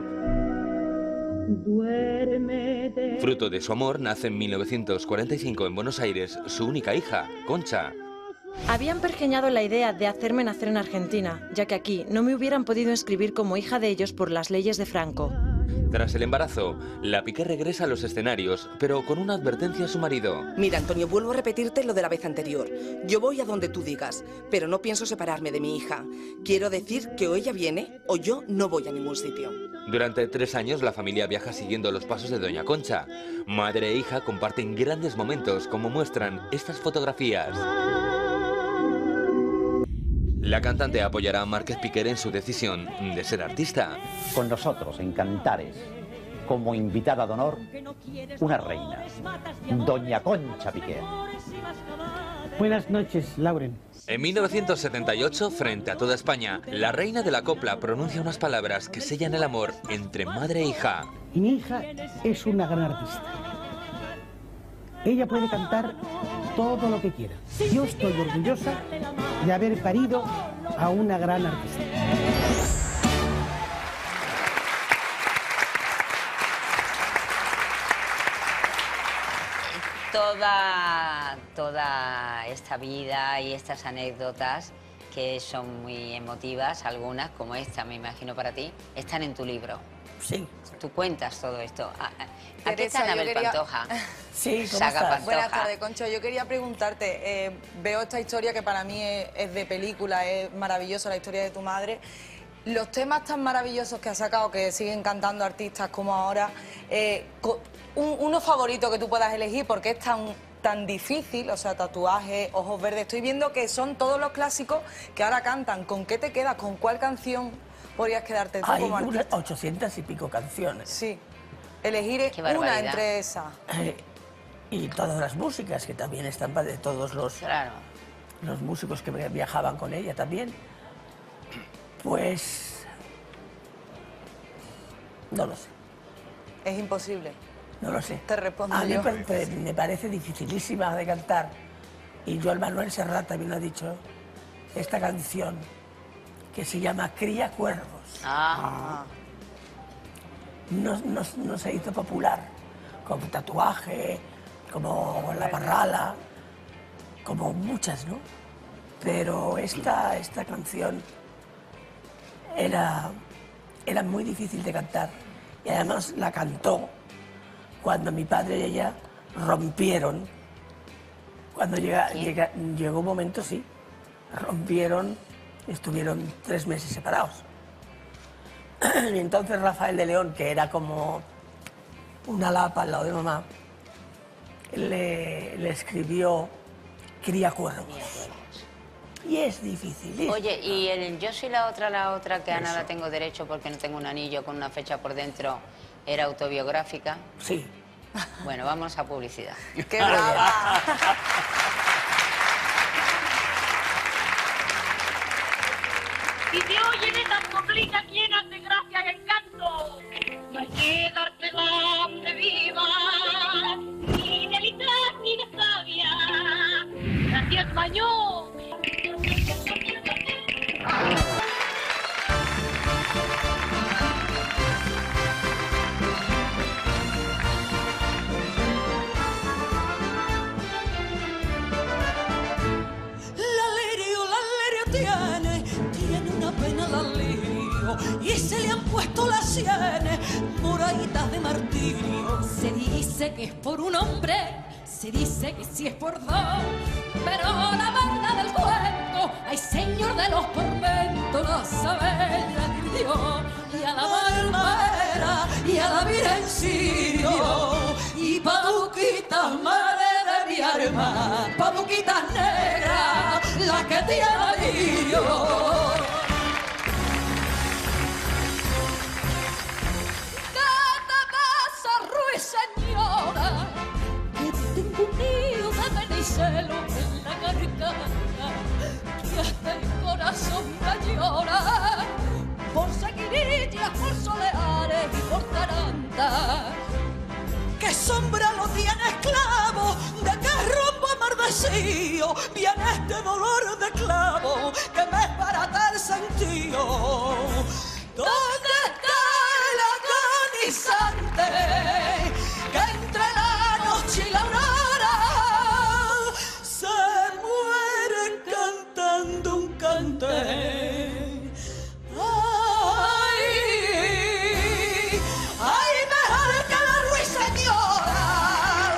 Duérmete. Fruto de su amor nace en 1945 en Buenos Aires su única hija, Concha. Habían pergeñado la idea de hacerme nacer en Argentina, ya que aquí no me hubieran podido inscribir como hija de ellos por las leyes de Franco. Tras el embarazo, la Piquer regresa a los escenarios, pero con una advertencia a su marido. Mira, Antonio, vuelvo a repetirte lo de la vez anterior. Yo voy a donde tú digas, pero no pienso separarme de mi hija. Quiero decir que o ella viene o yo no voy a ningún sitio. Durante 3 años la familia viaja siguiendo los pasos de Doña Concha. Madre e hija comparten grandes momentos, como muestran estas fotografías. La cantante apoyará a Márquez Piquer en su decisión de ser artista. Con nosotros en Cantares, como invitada de honor, una reina, Doña Concha Piquer. Buenas noches, Lauren. En 1978, frente a toda España, la reina de la copla pronuncia unas palabras que sellan el amor entre madre e hija. Y mi hija es una gran artista. Ella puede cantar todo lo que quiera. Yo estoy orgullosa de haber parido a una gran artista. Toda esta vida y estas anécdotas, que son muy emotivas, algunas, como esta, me imagino para ti, están en tu libro. Sí. Tú cuentas todo esto. Aquí Teresa, está yo Anabel quería- Pantoja. Sí, ¿cómo Saga estás? Pantoja. Buenas tardes, Concho. Yo quería preguntarte, veo esta historia que para mí es de película, es maravillosa, la historia de tu madre. Los temas tan maravillosos que has sacado, que siguen cantando artistas como ahora, uno favorito que tú puedas elegir, porque es tan difícil, o sea, Tatuaje, Ojos Verdes. Estoy viendo que son todos los clásicos que ahora cantan. ¿Con qué te quedas? ¿Con cuál canción podrías quedarte tú Hay como unas artista? 800 y pico canciones. Sí. Elegir Qué una barbaridad. entre esas. Y todas las músicas, que también están de todos los músicos que viajaban con ella también. Pues... no lo sé. Es imposible. No lo sé. Te respondo A mí yo. me parece dificilísima de cantar. Y Joan Manuel Serrat también ha dicho esta canción que se llama Cría Cuervos. No se hizo popular, como Tatuaje, como La Parrala, como muchas, ¿no? Pero esta canción era muy difícil de cantar. Y además la cantó cuando mi padre y ella rompieron. Cuando llegó un momento, sí, rompieron, estuvieron 3 meses separados. Y entonces Rafael de León, que era como una lapa al lado de mamá, le escribió Cría Cuervos. Y es difícil. Oye, y el Yo soy la otra, que a nada tengo derecho porque no tengo un anillo con una fecha por dentro, ¿era autobiográfica? Sí. Bueno, vamos a publicidad. ¡Qué brava! Y te oyen esas coplitas llenas de gracia y encanto. No hay que darte donde vivas, ni de litras ni de savia. Gracias, Mañón. y se le han puesto las sienes moraditas de martirio. Se dice que es por un hombre, se dice que sí es por dos, pero la verdad del cuento, ay señor de los tormentos, la sabe la Dios, y a la Malmera y a la Virgen Sirio, y paduquitas madre de mi arma, paduquitas negras, la que tiene lirio. Señora, que tengo un nido de cenicelo en la garganta, que hasta el corazón me llora, por seguidillas, por soleares y por taranta. ¿Qué sombra lo tiene esclavo? ¿De qué rumbo amardecío viene este dolor de clavo que me esbarata el sentido? ¿Dónde está el agonizante que entre la noche y la aurora se muere cantando un cante? ¡Ay! ¡Ay, mejor que la ruiseñora!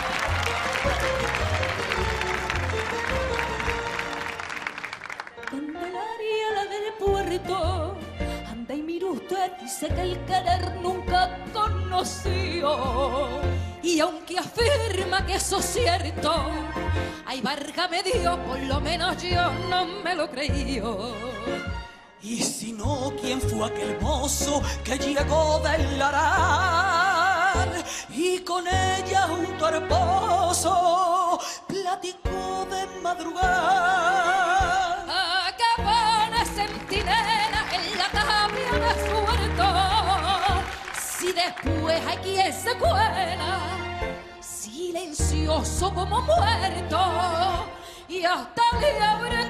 Candelaria, la del puerto, anda y mire usted, dice que el querer nunca conoció. Y aunque afirma que eso es cierto, ay, válgame Dios, por lo menos yo no me lo creí. Y si no, ¿quién fue aquel mozo que llegó del larar y con ella junto al pozo platicó de madrugada? Ah, que pone centinela en la tapia de su huerto. Si después hay quien se cuela, silencioso como muerto, y hasta liebre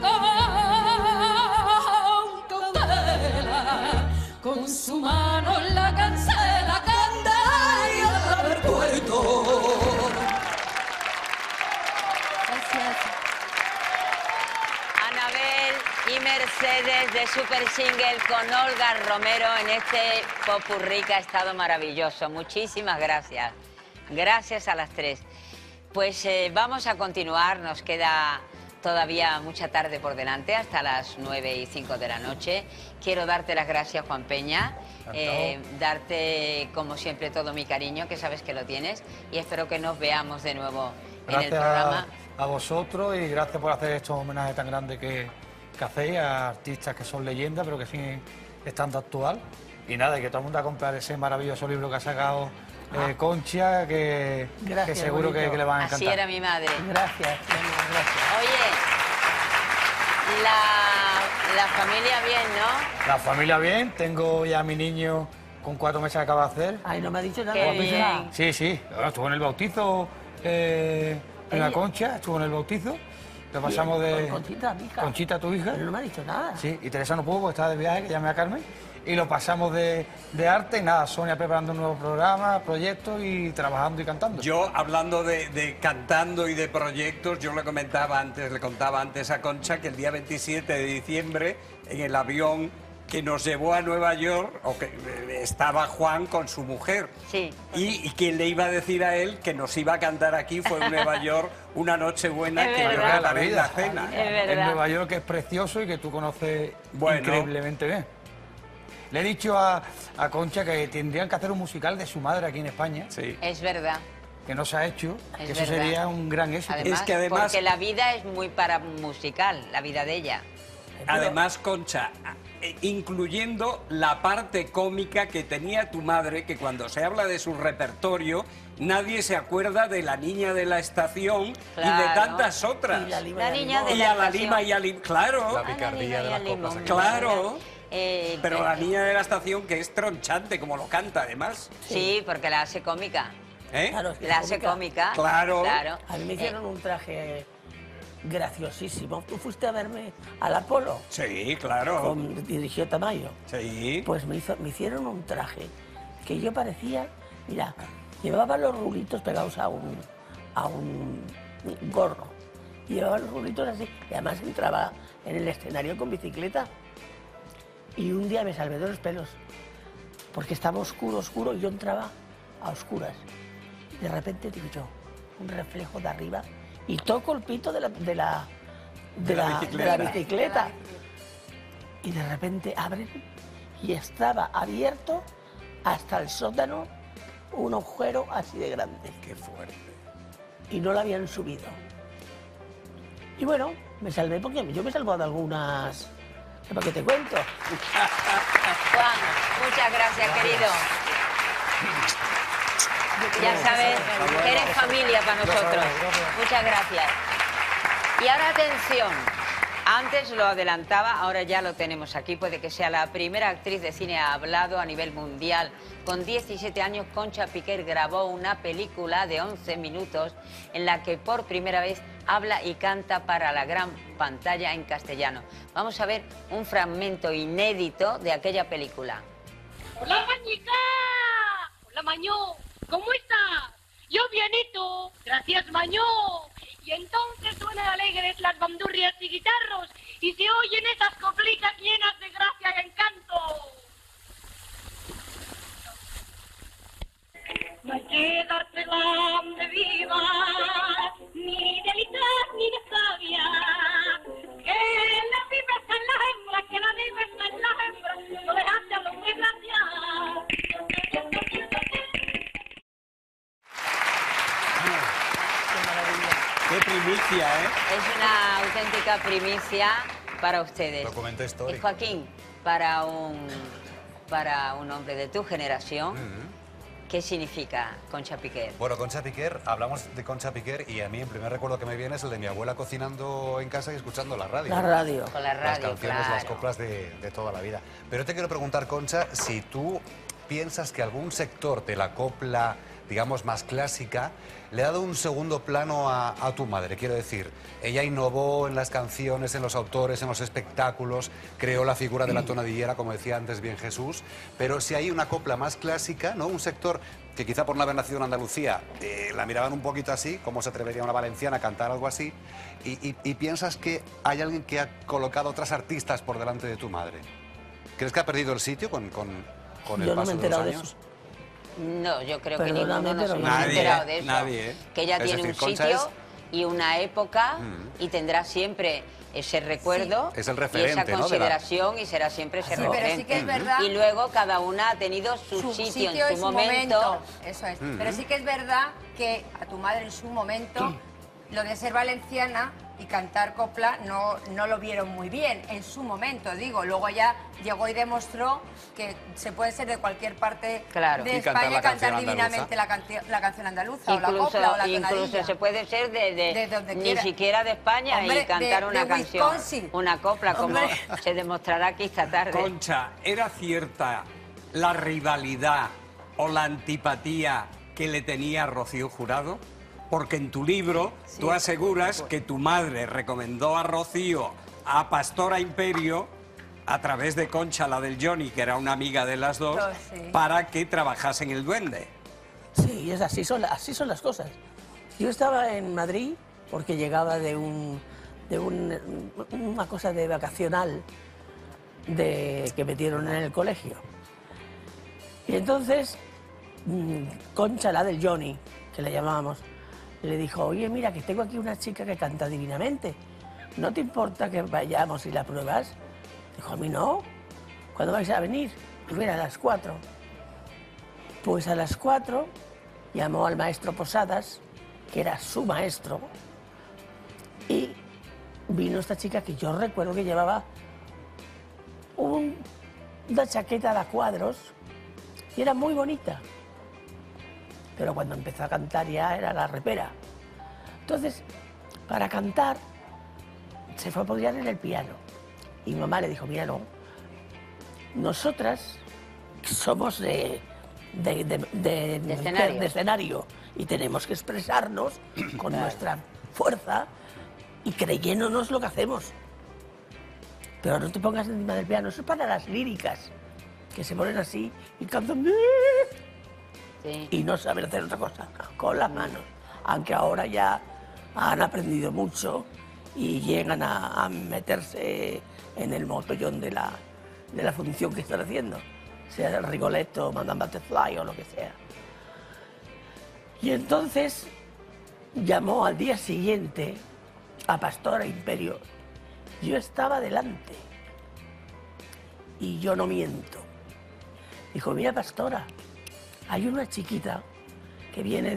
con su mano la cancela, Candelaria del puerto. Gracias. Anabel y Mercedes de Super Single con Olga Romero en este popurrí que ha estado maravilloso. Muchísimas gracias. Gracias a las tres. Pues vamos a continuar, nos queda todavía mucha tarde por delante, hasta las 9:05 de la noche. Quiero darte las gracias, Juan Peña, darte como siempre todo mi cariño, que sabes que lo tienes, y espero que nos veamos de nuevo en el programa. A vosotros, y gracias por hacer estos homenajes tan grandes que hacéis a artistas que son leyendas, pero que siguen estando actual. Y nada, y que todo el mundo a comprar ese maravilloso libro que ha sacado Concha, que seguro que le van a encantar. Así era mi madre. Gracias. Oye, la familia bien, ¿no? La familia bien, tengo ya a mi niño con 4 meses que acaba de hacer. Ay, no me ha dicho nada. Qué bien. Sí, sí, estuvo en el bautizo, en la Concha, estuvo en el bautizo. Lo pasamos de... Conchita, mi hija. Conchita, tu hija. Pero no me ha dicho nada. Sí, y Teresa no pudo porque estaba de viaje, que llamé a Carmen. Y lo pasamos de arte y nada, Sonia preparando un nuevo programa, proyectos y trabajando y cantando. Yo, hablando de cantando y de proyectos, yo le contaba antes a Concha que el día 27 de diciembre, en el avión que nos llevó a Nueva York, estaba Juan con su mujer. Sí. Y quien le iba a decir a él que nos iba a cantar aquí fue en Nueva York una noche buena que yo cantaré en la cena. En Nueva York, que es precioso y que tú conoces increíblemente bien. Le he dicho a Concha que tendrían que hacer un musical de su madre aquí en España. Sí. Es verdad. Que no se ha hecho, Es que eso verdad. sería un gran éxito. Además, porque la vida es muy para musical, la vida de ella. Además, Concha, incluyendo la parte cómica que tenía tu madre, que cuando se habla de su repertorio, nadie se acuerda de La Niña de la Estación y de Claro. tantas otras. Y la Niña de y la a la Estación. Lima y a Lim, claro. La picardía de las copas aquí. Claro. Eh, Pero eh, La Niña de la Estación, que es tronchante, como lo canta, además. Sí, porque la hace cómica. ¿Eh? Claro, es que La hace cómica. Claro. A mí me hicieron un traje graciosísimo. ¿Tú fuiste a verme al Apolo? Sí, claro. Dirigió Tamayo. Sí. Pues me hicieron un traje que yo parecía, mira, llevaba los rulitos pegados a un gorro. Llevaba los rulitos así y además entraba en el escenario con bicicleta. Y un día me salvé de los pelos, porque estaba oscuro, oscuro, y yo entraba a oscuras. Y de repente digo yo, un reflejo de arriba, y toco el pito de la bicicleta. Y de repente abren, y estaba abierto hasta el sótano un agujero así de grande. ¡Qué fuerte! Y no lo habían subido. Y bueno, me salvé porque yo me he salvado de algunas... ¿Para qué te cuento? Juan, muchas gracias, querido. Ya sabes que eres familia para nosotros. Muchas gracias. Y ahora atención. Antes lo adelantaba, ahora ya lo tenemos aquí. Puede que sea la primera actriz de cine hablado a nivel mundial. Con 17 años, Concha Piquer grabó una película de 11 minutos en la que por primera vez habla y canta para la gran pantalla en castellano. Vamos a ver un fragmento inédito de aquella película. Hola, Mañica. Hola, Maño. ¿Cómo estás? Yo bienito. Gracias, Maño. Y entonces suenan alegres las bandurrias y guitarros y se oyen esas coplitas llenas de gracia y encanto. No hay que darse donde vivas, ni de lisas ni de sabia, que la pipa está en la hembra, que la nieve está en la hembra, no dejaste a los muy gracias. ¡Qué primicia, eh! Es una auténtica primicia para ustedes. Documento histórico. Joaquín, para un hombre de tu generación, ¿qué significa Concha Piquer? Bueno, Concha Piquer, hablamos de Concha Piquer y a mí el primer recuerdo que me viene es el de mi abuela cocinando en casa y escuchando la radio. La radio. Con la radio, las canciones, claro. las coplas de toda la vida. Pero te quiero preguntar, Concha, si tú piensas que algún sector de la copla, digamos, más clásica, le ha dado un segundo plano a tu madre. Quiero decir, ella innovó en las canciones, en los autores, en los espectáculos, creó la figura de la tonadillera, como decía antes bien Jesús, pero si hay una copla más clásica, ¿no? Un sector que quizá por no haber nacido en Andalucía la miraban un poquito así, cómo se atrevería una valenciana a cantar algo así, y piensas que hay alguien que ha colocado otras artistas por delante de tu madre. ¿Crees que ha perdido el sitio con el paso de los años? No, yo creo que Perdóname, ninguno nos pero hemos enterado de eso. Nadie, ¿eh? Que ella Es tiene decir, un Concha sitio y una época y tendrá siempre ese recuerdo Es el y referente, esa ¿no? consideración y será siempre ese Sí, pero referente. sí que es verdad. Y luego cada una ha tenido su sitio en su momento. Eso es. Pero sí que es verdad que a tu madre en su momento lo de ser valenciana y cantar copla no lo vieron muy bien en su momento, digo. Luego ya llegó y demostró que se puede ser de cualquier parte Claro. de Y cantar España la y cantar canción divinamente la canción andaluza o la copla o la Incluso tonadilla. se puede ser De donde ni quiera. siquiera de España Hombre, y cantar de una canción, Wisconsin. una copla, como Hombre. se demostrará aquí esta tarde. Concha, ¿era cierta la rivalidad o la antipatía que le tenía a Rocío Jurado? Porque en tu libro tú aseguras que tu madre recomendó a Rocío a Pastora Imperio a través de Concha, la del Johnny, que era una amiga de las dos, Sí. para que trabajase en El Duende. Sí, es así son las cosas. Yo estaba en Madrid porque llegaba de una cosa de vacacional que metieron en el colegio. Y entonces Concha, la del Johnny, que le llamábamos, le dijo, oye, mira, que tengo aquí una chica que canta divinamente. ¿No te importa que vayamos y la pruebas? Dijo, a mí no. ¿Cuándo vais a venir? Pues mira, a las 4. Pues a las 4 llamó al maestro Posadas, que era su maestro, y vino esta chica que yo recuerdo que llevaba una chaqueta de cuadros y era muy bonita. Pero cuando empezó a cantar ya era la repera. Entonces, para cantar, se fue a apoyar en el piano. Y mi mamá le dijo, mira, no, nosotras somos de escenario y tenemos que expresarnos con nuestra fuerza y creyéndonos lo que hacemos. Pero no te pongas encima del piano, eso es para las líricas, que se ponen así y cantan... Y no saben hacer otra cosa, con las manos. Aunque ahora ya han aprendido mucho y llegan a meterse en el motollón de de la función que están haciendo, sea el Rigoletto, Madame Butterfly o lo que sea. Y entonces llamó al día siguiente a Pastora Imperio. Yo estaba delante y yo no miento. Dijo, mira Pastora, hay una chiquita que viene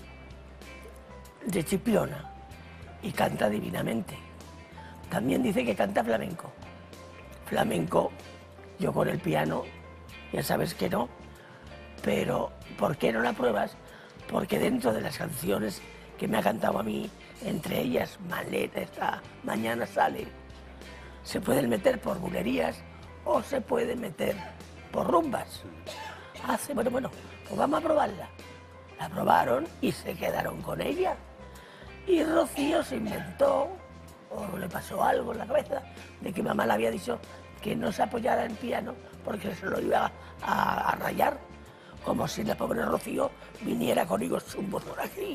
de Chipiona y canta divinamente. También dice que canta flamenco. Flamenco, yo con el piano, ya sabes que no, pero ¿por qué no la pruebas? Porque dentro de las canciones que me ha cantado a mí, entre ellas Maleta, esta Mañana Sale, se pueden meter por bulerías o se pueden meter por rumbas. Bueno, pues vamos a probarla. La probaron y se quedaron con ella. Y Rocío se inventó, o le pasó algo en la cabeza, de que mamá le había dicho que no se apoyara en el piano porque se lo iba a rayar. Como si la pobre Rocío viniera con higos zumbos por aquí.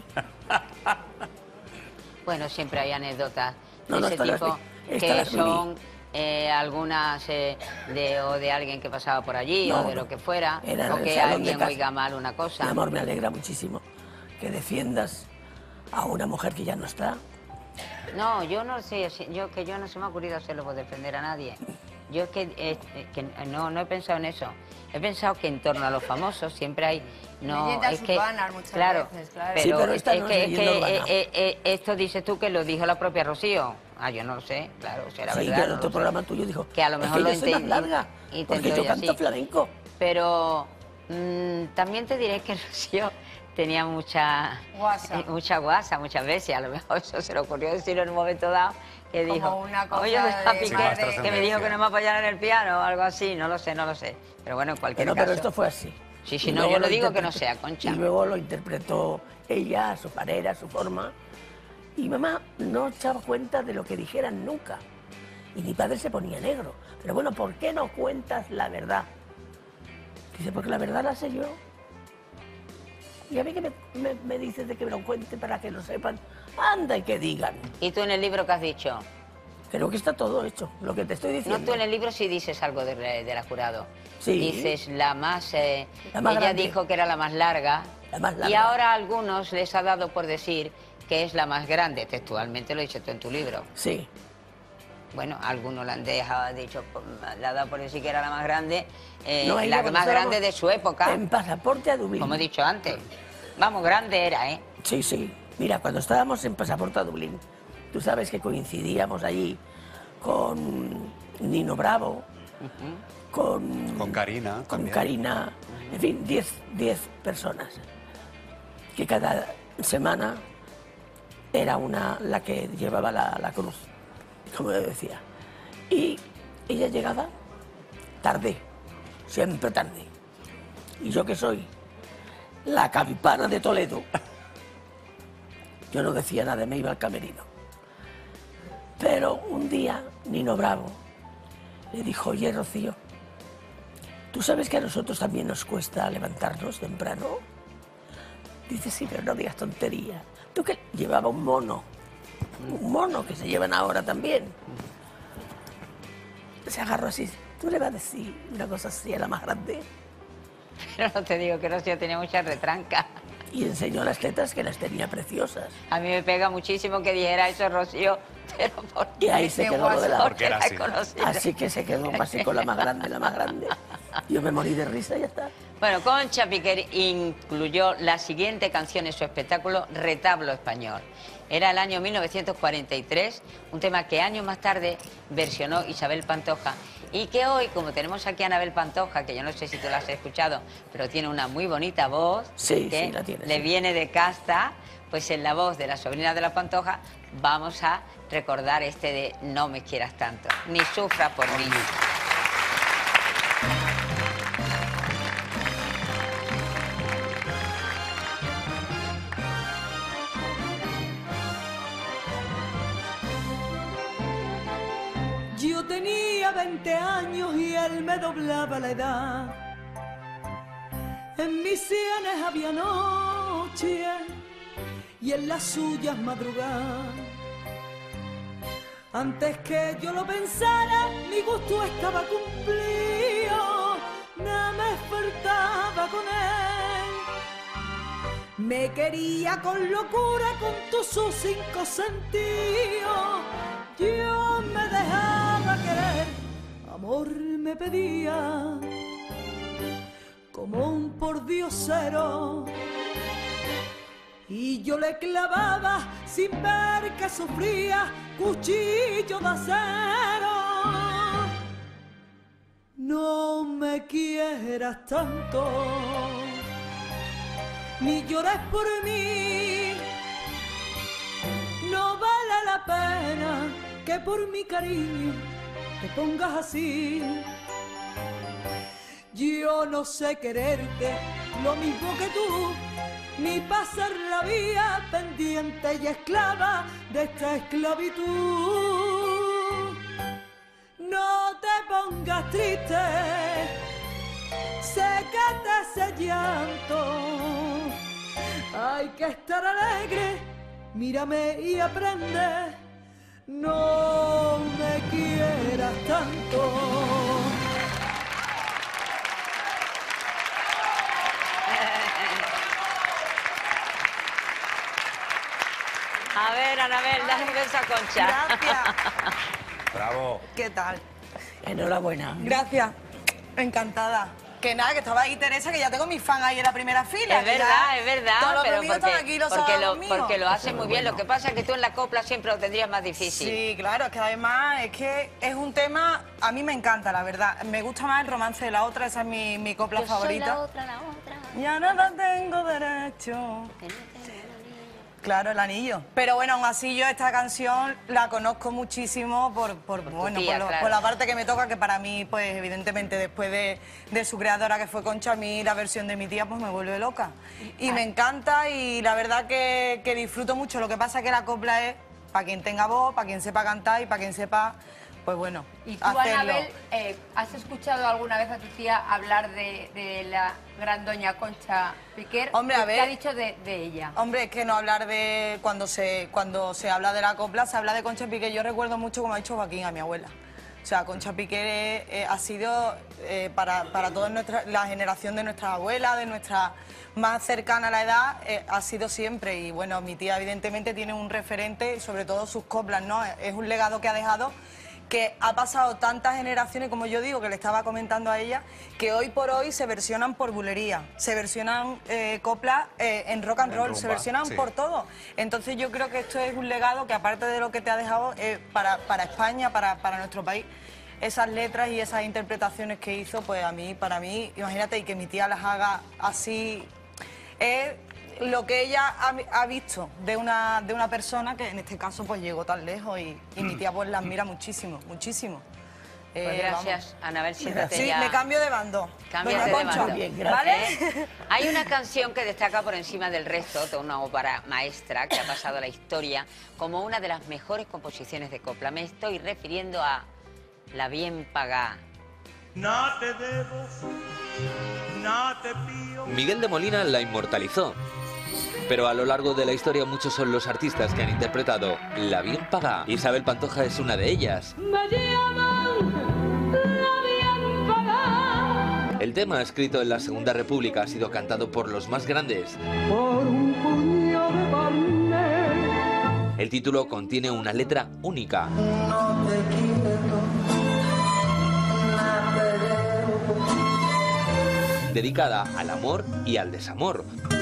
Bueno, siempre hay anécdotas No, de ese tipo que las viví. son algunas de alguien que pasaba por allí No, o de lo que fuera, era o en el que salón de alguien casa. oiga mal una cosa. Mi amor, me alegra muchísimo que defiendas a una mujer que ya no está. No, yo no sé, yo no se me ha ocurrido hacerlo por defender a nadie. Yo es que no he pensado en eso. He pensado que en torno a los famosos siempre hay... No, Leyendas es que, urbanas muchas claro, veces, claro. Pero, Sí, pero esta es no que, es leyenda urbana. esto dices tú que lo dijo la propia Rocío. Ah, yo no lo sé, claro, será Sí, verdad. que en no otro lo sé. programa tuyo dijo Que a lo mejor es que lo yo soy más entendí. larga, porque yo canto flamenco. Pero también te diré que Rocío tenía mucha guasa muchas veces. A lo mejor eso se le ocurrió decirlo en un momento dado, que Como dijo, una cosa oye, de- que me dijo que no me apoyara en el piano o algo así, no lo sé. Pero bueno, en cualquier caso. Pero esto fue así. Sí, Y no, luego yo no lo digo que no interpretó- sea, Concha. Y luego lo interpretó ella a su manera, a su forma. Y mamá no echaba cuenta de lo que dijeran nunca. Y mi padre se ponía negro. Pero bueno, ¿por qué no cuentas la verdad? Dice, porque la verdad la sé yo. Y a mí que me dices de que me lo cuente para que lo sepan. Anda y que digan. ¿Y tú en el libro qué has dicho? Creo que está todo hecho, lo que te estoy diciendo. No, tú en el libro sí dices algo de la Jurado. Sí. Dices la más... La más ella grande. dijo que era la más larga. La más Y larga. ahora a algunos les ha dado por decir que es la más grande. Textualmente lo dices tú en tu libro. Sí. Bueno, algunos le han dejado, dicho, le ha dado por decir que era la más grande, No, ella la cuando más grande estábamos de su época. En Pasaporte a Dublín. Como he dicho antes. Vamos, grande era, ¿eh? Sí, sí. Mira, cuando estábamos en Pasaporte a Dublín, tú sabes que coincidíamos allí con Nino Bravo, Con Karina con también. Karina, en fin, 10 personas, que cada semana era una la que llevaba la cruz, como yo decía. Y ella llegaba tarde, siempre tarde. Y yo que soy la campana de Toledo, yo no decía nada, me iba al camerino. Pero un día Nino Bravo le dijo, oye Rocío, ¿tú sabes que a nosotros también nos cuesta levantarnos temprano? Dice, sí, pero no digas tontería. Tú que llevaba un mono que se llevan ahora también. Se agarró así, ¿tú le vas a decir una cosa así a la más grande? Pero no te digo que Rocío tenía mucha retranca. Y enseñó las tetas que las tenía preciosas. A mí me pega muchísimo que dijera eso Rocío, pero ¿por qué? Y ahí se quedó lo de la Porque la he conocido. Así que se quedó así con la más grande, la más grande. Yo me morí de risa y ya está. Bueno, Concha Piquer incluyó la siguiente canción en su espectáculo Retablo Español. Era el año 1943, un tema que años más tarde versionó Isabel Pantoja y que hoy, como tenemos aquí a Anabel Pantoja, que yo no sé si tú la has escuchado, pero tiene una muy bonita voz, Sí, que sí, la tiene, le sí. viene de casta, pues en la voz de la sobrina de la Pantoja vamos a recordar este de No me quieras tanto, ni sufra por mí. Yo tenía 20 años y él me doblaba la edad. En mis sienes había noche y en las suyas madrugadas. Antes que yo lo pensara, mi gusto estaba cumplido. con él. Me quería con locura, con todos sus 5 sentidos. Yo me dejaba querer, amor me pedía, como un pordiosero. Y yo le clavaba sin ver que sufría, cuchillo de acero. No me quieras tanto, ni llores por mí. No vale la pena que por mi cariño te pongas así. Yo no sé quererte lo mismo que tú, ni pasar la vida pendiente y esclava de esta esclavitud. No te pongas triste, sécate ese llanto. Hay que estar alegre, mírame y aprende. No me quieras tanto. A ver, Anabel, dale un beso a Concha. Gracias. Bravo. ¿Qué tal? Enhorabuena. Gracias. Encantada. Que nada, que estaba ahí Teresa, que ya tengo mis fans ahí en la primera fila. Es verdad, Todos pero los míos están aquí, los sábados míos. porque lo hace muy bien. Lo que pasa es que tú en la copla siempre lo tendrías más difícil. Sí, claro, es que además es que es un tema, a mí me encanta, la verdad. Me gusta más el romance de la otra, esa es mi copla Yo favorita. soy la otra. Ya no tengo derecho. Claro, el anillo. Pero bueno, aún así yo esta canción la conozco muchísimo por la parte que me toca, que para mí, pues evidentemente después de su creadora, que fue Concha, a mí la versión de mi tía pues me vuelve loca. Y me encanta y la verdad que disfruto mucho. Lo que pasa es que la copla es para quien tenga voz, para quien sepa cantar y para quien sepa, pues bueno, ¿Y tú, hacerlo. Anabel, has escuchado alguna vez a tu tía hablar de la gran doña Concha Piquer? Hombre, a ver. ¿Qué ha dicho de ella? Hombre, es que no hablar de... Cuando se habla de la copla, se habla de Concha Piquer. Yo recuerdo mucho como ha dicho Joaquín a mi abuela. O sea, Concha Piquer ha sido para toda la generación de nuestras abuelas, de nuestra más cercana a la edad, ha sido siempre. Y bueno, mi tía evidentemente tiene un referente, sobre todo sus coplas, ¿no? Es un legado que ha dejado, que ha pasado tantas generaciones, como yo digo, que le estaba comentando a ella, que hoy por hoy se versionan por bulería, se versionan coplas en rock and roll, se versionan por todo. Entonces yo creo que esto es un legado que, aparte de lo que te ha dejado, para España, para nuestro país, esas letras y esas interpretaciones que hizo, pues para mí, imagínate, y que mi tía las haga así, es lo que ella ha visto de una persona que en este caso pues llegó tan lejos y mi tía pues la admira muchísimo, muchísimo. Pues gracias, Anabel, siéntate sí, ya. me cambio de bando. Cámbiate Doña de Concha, bando. Bien, ¿vale? Hay una canción que destaca por encima del resto, de una ópera maestra que ha pasado a la historia como una de las mejores composiciones de copla. Me estoy refiriendo a La Bien Pagá. No te debo, no te pido. Miguel de Molina la inmortalizó. Pero a lo largo de la historia muchos son los artistas que han interpretado La Bien Pagá. Isabel Pantoja es una de ellas. Me llaman La Bien Pagá. El tema, escrito en la Segunda República, ha sido cantado por los más grandes. Por un puño de carne. El título contiene una letra única. No te quiero, dedicada al amor y al desamor.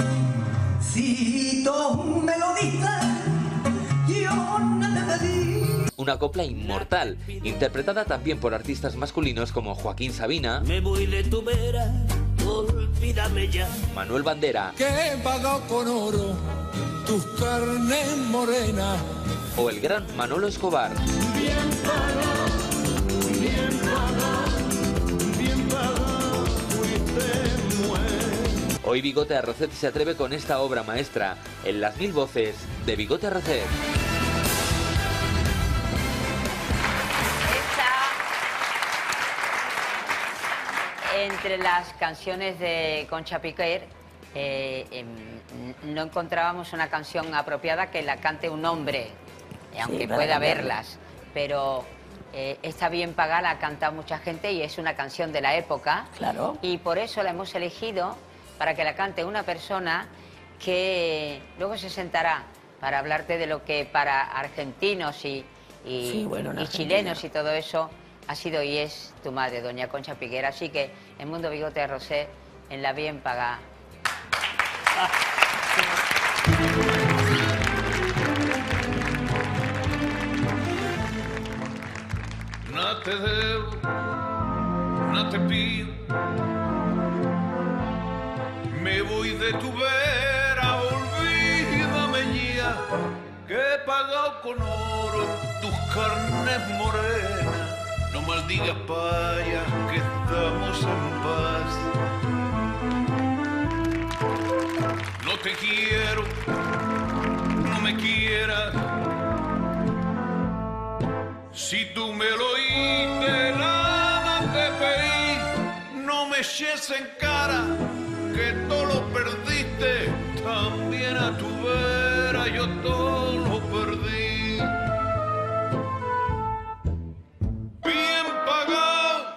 si tú me lo dices, yo no te pedí. Una copla inmortal, interpretada también por artistas masculinos como Joaquín Sabina, Me voy de tu vera, olvídame ya. Manuel Bandera Que he pagado con oro tus carnes morenas. o el gran Manolo Escobar. Bien pagado, bien pagado, bien pagado, fuiste mujer. Hoy Bigote Arrocet se atreve con esta obra maestra en las 1000 voces de Bigote Arrocet. Entre las canciones de Concha Piquer, no encontrábamos una canción apropiada que la cante un hombre, aunque pueda haberlas, pero esta Bien Pagá la ha cantado mucha gente y es una canción de la época. Claro. Y por eso la hemos elegido para que la cante una persona que luego se sentará para hablarte de lo que para argentinos y chilenos y todo eso ha sido y es tu madre, doña Concha Piquer. Así que en Mundo Bigote de Rosé, en la bien pagada. No te debo, no te pido, me voy de tu vera, olvídame ya, que he pagado con oro tus carnes morenas. No maldigas paya, que estamos en paz. No te quiero, no me quieras. Si tú me lo oíste, nada te pedí. No me eches en cara, que todo lo perdiste. También a tu vera yo todo lo perdí. Bien pagado,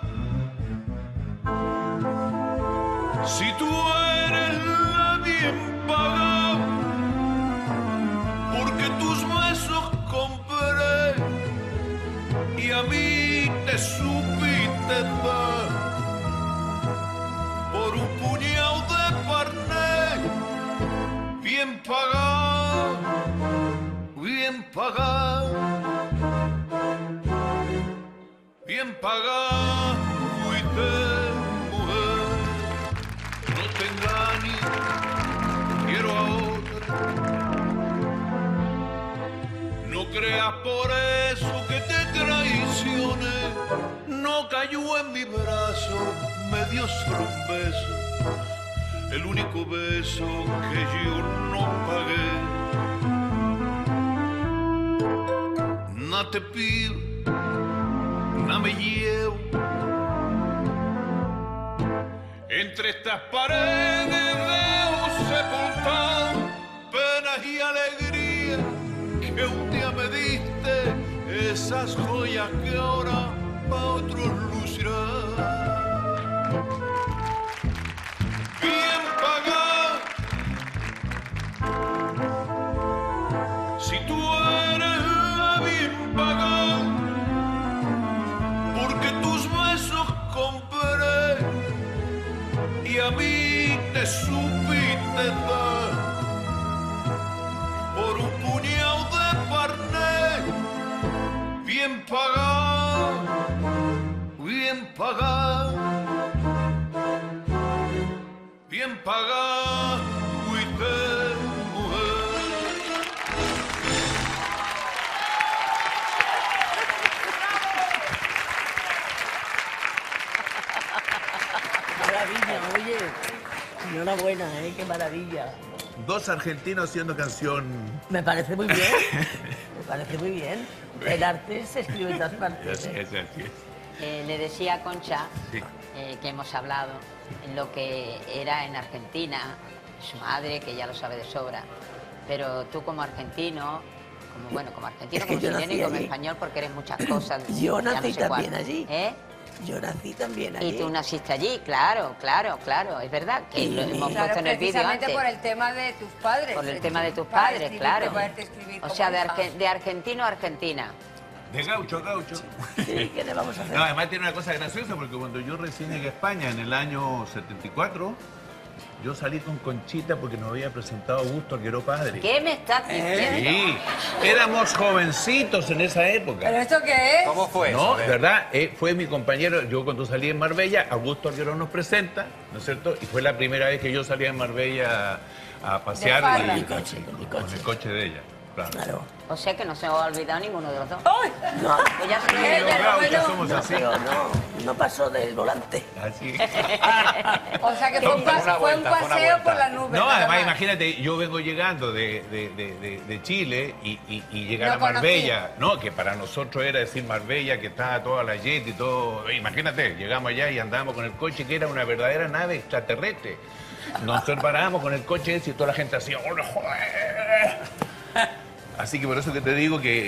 si tú eres la bien pagada, porque tus besos compré y a mí te supiste dar por un puñado de parné. Bien pagado, bien pagado, bien pagado fuiste, mujer. No te engañes, quiero a otra. No creas por eso que te traicioné. No cayó en mi brazo, me dio solo un beso. El único beso que yo no pagué. No te pido, no me llevo. Entre estas paredes debo sepultar penas y alegrías que un día me diste, esas joyas que ahora pa' otros lucirán. Bien pagado, si tú eres la bien pagada, porque tus besos compré y a mí te supiste dar por un puñado de parné. Bien pagado, bien pagado, bien pagado fuiste, mujer. Maravilla, oye. Enhorabuena, qué maravilla. Dos argentinos haciendo canción. Me parece muy bien. Me parece muy bien. El arte se escribe en todas partes. Así es. Le decía a Concha Sí. que hemos hablado en lo que era en Argentina, su madre, que ya lo sabe de sobra. Pero tú como argentino, como argentino, Es que como yo chileno nací y como allí. español, porque eres muchas cosas. Yo ya nací no sé también cuál. allí. ¿Eh? Yo nací también allí. Y tú naciste allí, claro. Es verdad que lo hemos Claro, puesto en el vídeo precisamente antes. por el tema de tus padres. Por el tema de tus padres, escribir, claro. de poderte escribir O como sea, hija. de argentino a argentina. De gaucho. Sí, ¿qué le vamos a hacer? No, además tiene una cosa graciosa porque cuando yo recién llegué a España en el año 74, yo salí con Conchita porque nos había presentado Augusto Algueró padre. ¿Qué me estás diciendo? Sí, éramos jovencitos en esa época. ¿Pero esto qué es? ¿Cómo fue eso? No, A ver. ¿verdad? Fue mi compañero, yo cuando salí en Marbella, Augusto Algueró nos presenta, ¿no es cierto? Y fue la primera vez que yo salía en Marbella a pasear farra. con el coche de ella. Claro. O sea que no se me ha olvidado ninguno de los dos. No, Pues ya se Sí, me los gauchos somos así. No pasó del volante. Así. O sea que fue un, fue un paseo por las nubes. No, nada además más. imagínate, yo vengo llegando de Chile y llegar No a Marbella, ¿no? Que para nosotros era decir Marbella, que estaba toda la jet y todo. Imagínate, llegamos allá y andábamos con el coche que era una verdadera nave extraterrestre. Nos parábamos con el coche ese y toda la gente hacía... Así que por eso que te digo que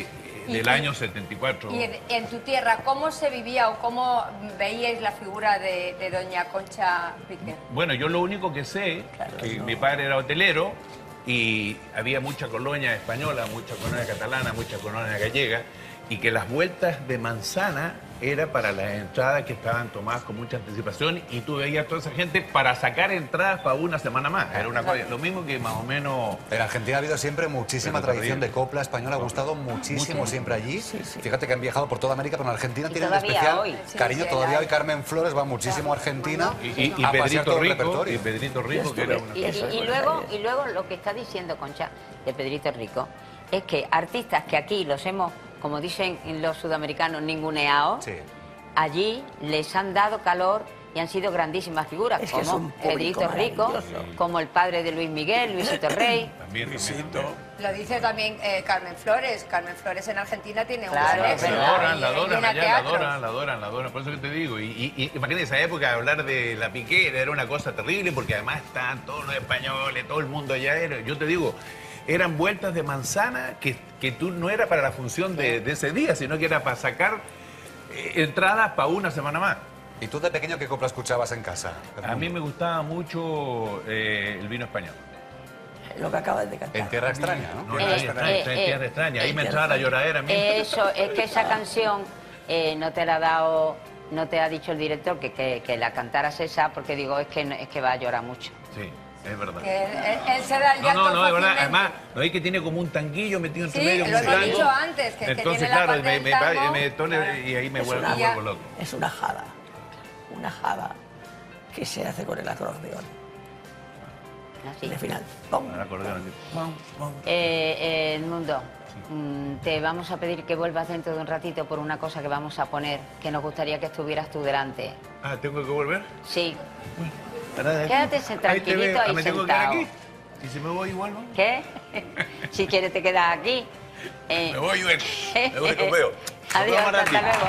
del año 74. Y en tu tierra, ¿cómo se vivía o cómo veíais la figura de doña Concha Piquer? Bueno, yo lo único que sé, que mi padre era hotelero y había mucha colonia española, mucha colonia catalana, mucha colonia gallega, y que las vueltas de manzana era para las entradas que estaban tomadas con mucha anticipación y tú veías a toda esa gente para sacar entradas para una semana más. Era una cosa, lo mismo que más o menos... En Argentina ha habido siempre muchísima tradición de copla española, ha gustado muchísimo siempre allí. Fíjate que han viajado por toda América, pero en Argentina tienen especial cariño. Todavía hoy Carmen Flores va muchísimo a Argentina y Pedrito Rico, y Pedrito Rico, que era una... Y luego lo que está diciendo Concha de Pedrito Rico es que artistas que aquí los hemos, como dicen los sudamericanos, ninguneados, allí les han dado calor y han sido grandísimas figuras, Es que es como un público Pedrito Rico, maravilloso. como el padre de Luis Miguel, Luisito Rey. También Luisito. Lo dice también Carmen Flores. Carmen Flores en Argentina tiene un Claro, gran es éxito. La adoran Llena allá, teatros. la adoran, por eso que te digo. Y imagínate esa época, hablar de la Piquer era una cosa terrible, porque además están todos los españoles, todo el mundo allá. Yo te digo, eran vueltas de manzana que tú no era para la función de ese día, sino que era para sacar entradas para una semana más. ¿Y tú de pequeño qué copla escuchabas en casa? A mí me gustaba mucho el vino español. Lo que acabas de cantar. En Tierra Extraña, ¿no? No, en Tierra Extraña. Ahí me entraba la lloradera. Eso, es que esa canción no te la ha dado, no te ha dicho el director que la cantaras esa, porque digo, es que va a llorar mucho. Sí. Es verdad. Él se da el llanto No, es verdad. fácilmente. Además, ¿no es que tiene como un tanguillo metido entre Sí, medio? lo hemos dicho antes, que entonces, tiene la claro, parte del tango. me tole y ahí me vuelvo loco. Es una jada que se hace con el acordeón. Así. Y al final, ¡pum! El acordeón. Edmundo, te vamos a pedir que vuelvas dentro de un ratito por una cosa que vamos a poner, que nos gustaría que estuvieras tú delante. Ah, ¿tengo que volver? Sí. Ahora, Quédate tranquilito ahí ¿Me tengo que quedar sentado. aquí? ¿Y si me voy igual, no? ¿Qué? Si quieres te quedas aquí. Me voy, ven. Me voy con veo. Adiós, hasta luego.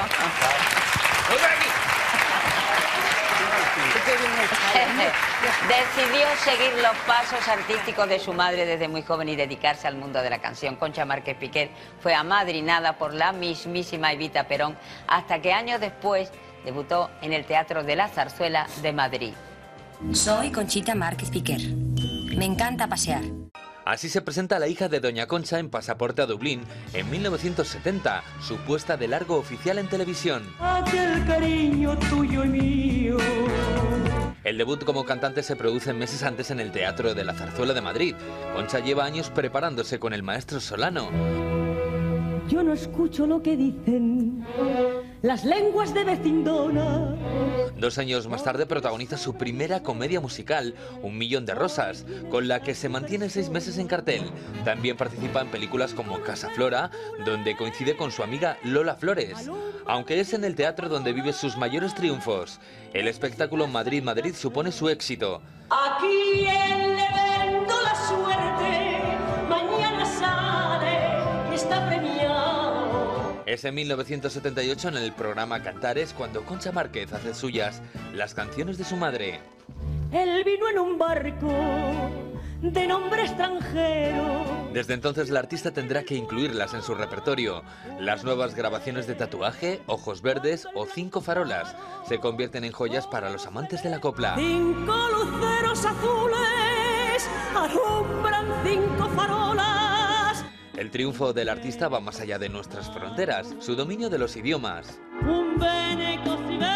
Decidió seguir los pasos artísticos de su madre desde muy joven y dedicarse al mundo de la canción. Concha Márquez Piquer fue amadrinada por la mismísima Evita Perón, hasta que años después debutó en el Teatro de la Zarzuela de Madrid. Soy Conchita Márquez Piquer. Me encanta pasear. Así se presenta la hija de Doña Concha en Pasaporte a Dublín en 1970, su puesta de largo oficial en televisión. Aquel cariño tuyo y mío. El debut como cantante se produce meses antes en el Teatro de la Zarzuela de Madrid. Concha lleva años preparándose con el maestro Solano. Yo no escucho lo que dicen las lenguas de vecindona. 2 años más tarde protagoniza su primera comedia musical, 1 millón de rosas, con la que se mantiene 6 meses en cartel. También participa en películas como Casa Flora, donde coincide con su amiga Lola Flores, aunque es en el teatro donde vive sus mayores triunfos. El espectáculo Madrid-Madrid supone su éxito. Aquí en le vendo la suerte, mañana sale y está premiado. Es en 1978 en el programa Cantares cuando Concha Márquez hace suyas las canciones de su madre. Él vino en un barco de nombre extranjero. Desde entonces la artista tendrá que incluirlas en su repertorio. Las nuevas grabaciones de Tatuaje, Ojos Verdes o 5 farolas se convierten en joyas para los amantes de la copla. 5 luceros azules alumbran 5 farolas. El triunfo del artista va más allá de nuestras fronteras, su dominio de los idiomas. Un bene cocinero.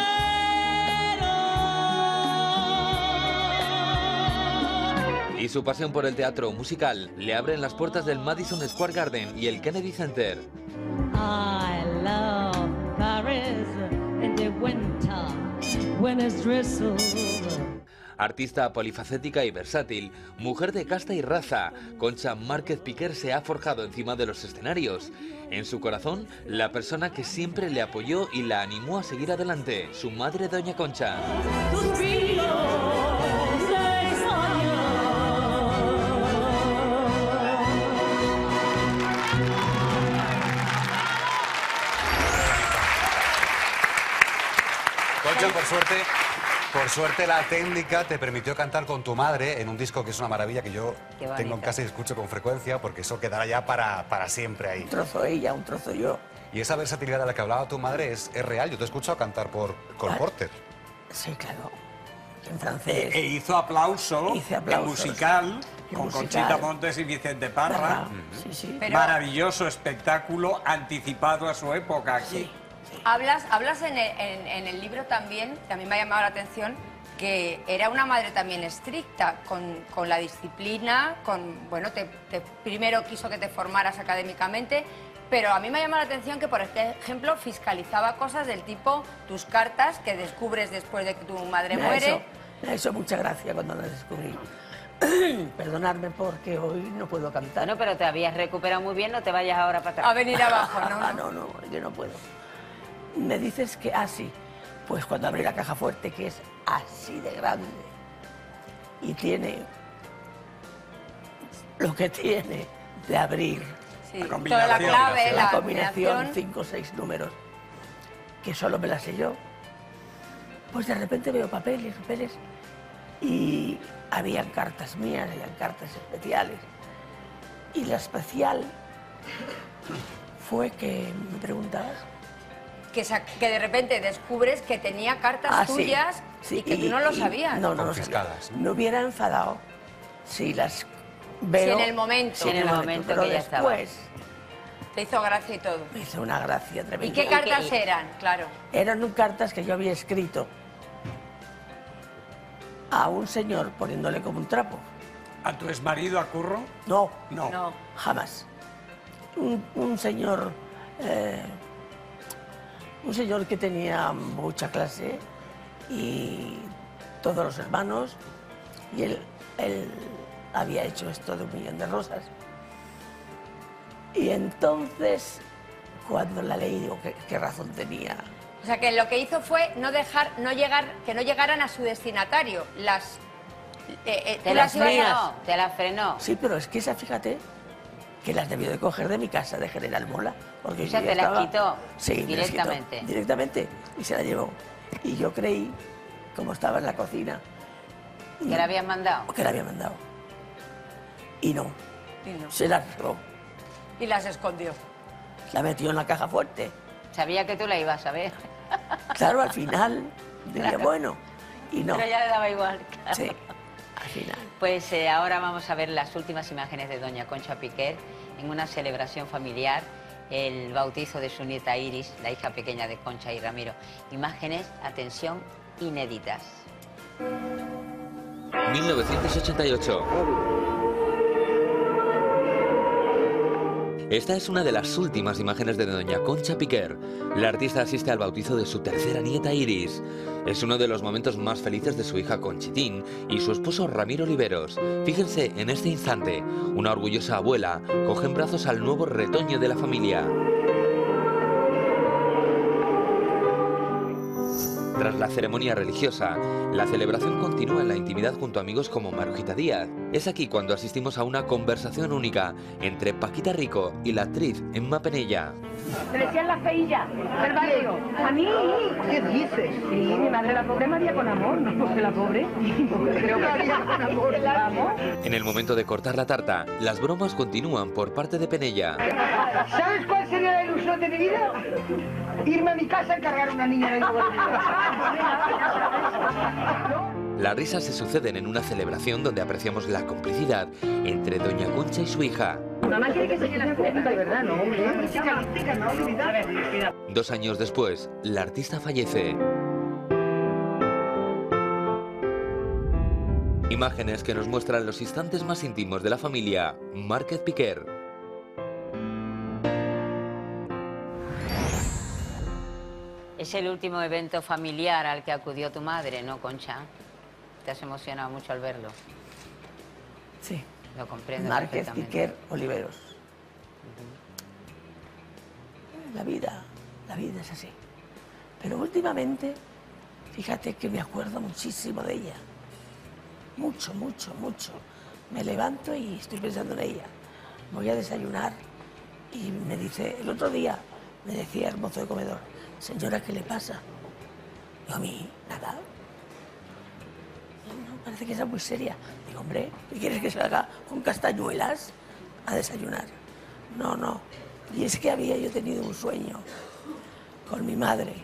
Y su pasión por el teatro musical le abren las puertas del Madison Square Garden y el Kennedy Center. I love Paris in the winter when it's drizzled. Artista polifacética y versátil, mujer de casta y raza, Concha Márquez Piquer se ha forjado encima de los escenarios. En su corazón, la persona que siempre le apoyó y la animó a seguir adelante, su madre Doña Concha. Concha, por suerte, Por suerte la técnica te permitió cantar con tu madre en un disco que es una maravilla, que yo tengo en casa y escucho con frecuencia, porque eso quedará ya para siempre ahí. Un trozo ella, un trozo yo. Y esa versatilidad de la que hablaba tu madre es real. Yo te he escuchado cantar por Cole Porter. Sí, claro. En francés. E hizo aplauso, en musical, con Conchita Montes y Vicente Parra. Sí, sí. Maravilloso espectáculo anticipado a su época aquí. Hablas en el libro también, que a mí me ha llamado la atención, que era una madre también estricta con la disciplina, bueno, primero quiso que te formaras académicamente, pero a mí me ha llamado la atención que, por ejemplo, fiscalizaba cosas del tipo tus cartas que descubres después de que tu madre muere. Me ha hecho mucha gracia cuando las descubrí. Perdonadme porque hoy no puedo cantar. No, pero te habías recuperado muy bien, no te vayas ahora para atrás. A venir abajo, ¿no? No, yo no puedo. Me dices que así, pues cuando abrí la caja fuerte, que es así de grande, y tiene lo que tiene de abrir, toda la clave, la combinación, 5 o 6 números, que solo me la sé yo, pues de repente veo papeles, y habían cartas mías, habían cartas especiales, y la especial fue que me preguntabas. Que de repente descubres que tenía cartas tuyas y que tú no lo sabías. No lo sabía. Me hubiera enfadado si las veo. Si en el momento. Sí, en el momento pero que ya después, te hizo gracia y todo. Me hizo una gracia tremenda. ¿Y qué cartas eran? Claro. Eran cartas que yo había escrito a un señor poniéndole como un trapo. ¿A tu exmarido, a Curro? No. No. Jamás. Un señor... un señor que tenía mucha clase y todos los hermanos, y él había hecho esto de 1 millón de rosas. Y entonces, cuando la leí, digo, ¿qué razón tenía? O sea, que lo que hizo fue que no llegaran a su destinatario. Te las frenó. Sí, pero es que fíjate, que las debió de coger de mi casa, de General Mola. Porque o sea, te las quitó directamente. Directamente, y se la llevó. Y yo creí, como estaba en la cocina... ¿Que la habían mandado? Que la había mandado. Y no. Se las robó. Y las escondió. La metió en la caja fuerte. Sabía que tú la ibas a ver. Claro, al final, diría, bueno, y no. Pero ya le daba igual. Claro. Sí, al final. Pues ahora vamos a ver las últimas imágenes de doña Concha Piquer en una celebración familiar, el bautizo de su nieta Iris, la hija pequeña de Concha y Ramiro. Imágenes, atención, inéditas. 1988. Esta es una de las últimas imágenes de doña Concha Piquer. La artista asiste al bautizo de su tercera nieta Iris. Es uno de los momentos más felices de su hija Conchitín y su esposo Ramiro Oliveros. Fíjense en este instante, una orgullosa abuela coge en brazos al nuevo retoño de la familia. Tras la ceremonia religiosa, la celebración continúa en la intimidad junto a amigos como Marujita Díaz. Es aquí cuando asistimos a una conversación única entre Paquita Rico y la actriz Emma Penella. Me decían la feilla del barrio. ¿A mí? ¿Qué dices? Sí, mi madre la pobre María con amor, ¿no? Porque la pobre. Creo que María con amor, vamos. En el momento de cortar la tarta, las bromas continúan por parte de Penella. ¿Sabes cuál sería la ilusión de mi vida? Irme a mi casa a encargar a una niña de Las risas se suceden en una celebración donde apreciamos la complicidad entre doña Concha y su hija. Mamá quiere que se llene la pregunta, de verdad, ¿no? 2 años después, la artista fallece. Imágenes que nos muestran los instantes más íntimos de la familia Márquez Piquer. Es el último evento familiar al que acudió tu madre, ¿no, Concha? ¿Te has emocionado mucho al verlo? Sí. Lo comprendo Márquez perfectamente. Piquer Oliveros. La vida es así. Pero últimamente, fíjate que me acuerdo muchísimo de ella. Mucho. Me levanto y estoy pensando en ella. Voy a desayunar y me dice, el otro día, me decía el mozo de comedor, señora, ¿qué le pasa? Yo, a mí, nada. parece que está muy seria. Digo, hombre, ¿qué quieres que salga con castañuelas a desayunar? No, no. Y es que había yo tenido un sueño con mi madre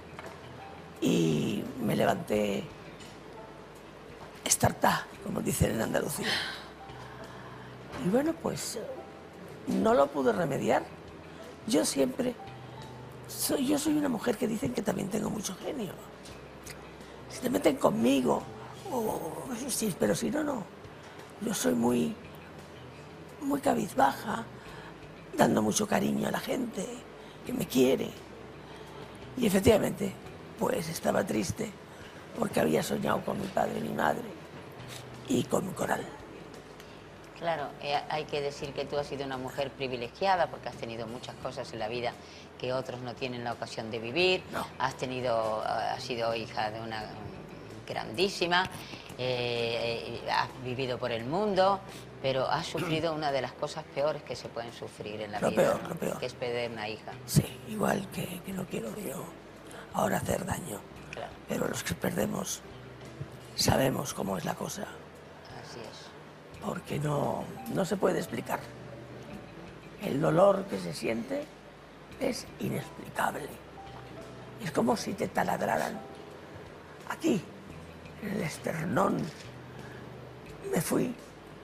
y me levanté estartá, como dicen en Andalucía. Y bueno, pues no lo pude remediar. Yo siempre... yo soy una mujer que dicen que también tengo mucho genio. Si te meten conmigo, sí, pero si no, no. Yo soy muy cabizbaja, dando mucho cariño a la gente que me quiere. Y efectivamente, pues estaba triste porque había soñado con mi padre y mi madre y con mi coral. Claro, hay que decir que tú has sido una mujer privilegiada porque has tenido muchas cosas en la vida que otros no tienen la ocasión de vivir. No. Has sido hija de una grandísima, has vivido por el mundo, pero has sufrido una de las cosas peores que se pueden sufrir en la vida, ¿no? Lo peor. Que es perder una hija. Sí, igual que no quiero yo ahora hacer daño. Claro. Pero los que perdemos sabemos cómo es la cosa. Así es. Porque no se puede explicar. El dolor que se siente es inexplicable. Es como si te taladraran aquí, en el esternón. Me fui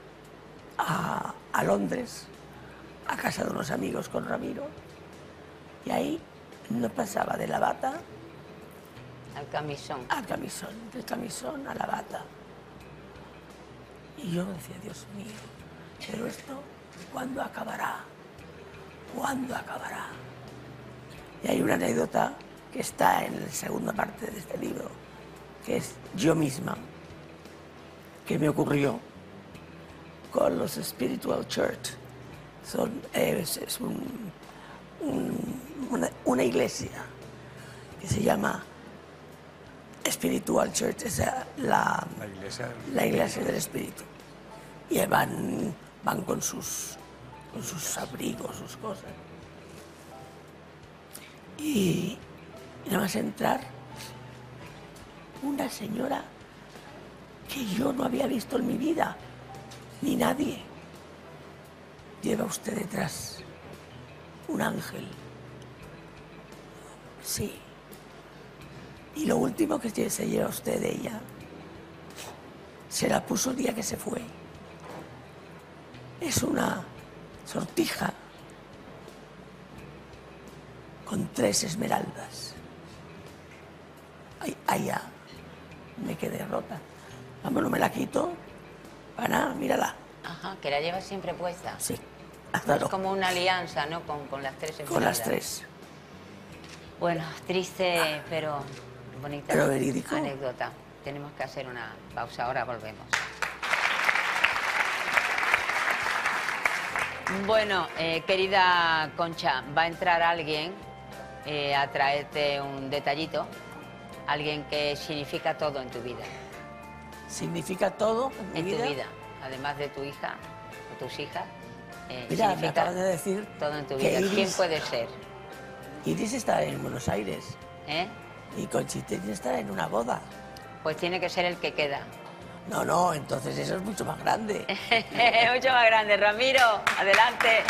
a Londres, a casa de unos amigos con Ramiro, y ahí no pasaba de la bata al camisón. Al camisón, del camisón a la bata. Y yo decía, Dios mío, pero esto, ¿cuándo acabará? ¿Cuándo acabará? Y hay una anécdota que está en la segunda parte de este libro, que es yo misma, que me ocurrió con los Spiritual Church. Es una iglesia que se llama Spiritual Church, es la iglesia del espíritu. Y van con sus abrigos, sus cosas. Y nada más entrar, una señora que yo no había visto en mi vida, ni nadie. Lleva usted detrás un ángel. Sí. Y lo último que se lleva usted de ella, se la puso el día que se fue. Es una sortija con 3 esmeraldas. Ay, ya, me quedé rota. Vamos, no me la quito. Para nada, mírala. Ajá, que la llevas siempre puesta. Sí. Es como una alianza, ¿no? Con las 3 esmeraldas. Con las 3. Bueno, triste, pero bonita. Pero verídico. Anécdota. Tenemos que hacer una pausa, ahora volvemos. Bueno, querida Concha, va a entrar alguien a traerte un detallito, alguien que significa todo en tu vida. ¿Significa todo en mi vida? En tu vida, además de tu hija o tus hijas. Mira, me acabas de decir todo en tu vida. ¿Quién puede ser? Iris está en Buenos Aires. ¿Eh? Y Conchita está en una boda. Pues tiene que ser el que queda. No, entonces eso es mucho más grande. Mucho más grande. Ramiro, adelante.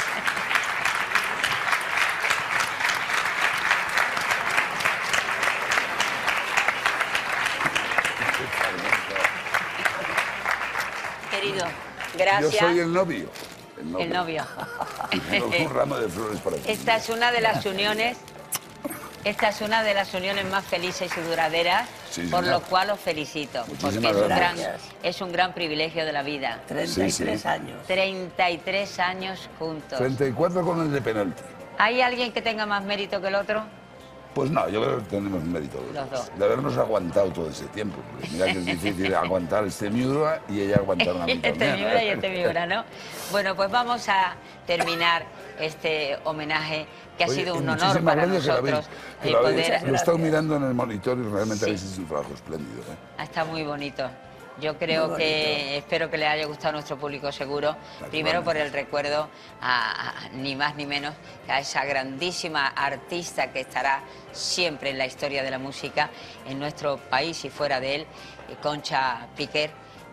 Querido, gracias. Yo soy el novio. El novio. Un ramo de flores para ti. Esta es una de las uniones. Esta es una de las uniones más felices y duraderas, sí, por lo cual os felicito. Muchísimas porque gracias. Es un gran privilegio de la vida. 33 años. 33 años juntos. 34 con el de penalti. ¿Hay alguien que tenga más mérito que el otro? Pues no, yo creo que tenemos mérito los dos. De habernos aguantado todo ese tiempo. Mira que es difícil aguantar este Miura y ella aguantar una mitad. Este Miura y este Miura, ¿no? Bueno, pues vamos a terminar este homenaje que ha sido un honor para nosotros. Lo he estado mirando en el monitor y realmente habéis hecho un trabajo espléndido. Está muy bonito. Yo creo que, espero que le haya gustado a nuestro público seguro, primero por el recuerdo ni más ni menos que a esa grandísima artista que estará siempre en la historia de la música en nuestro país y fuera de él, Concha Piquer,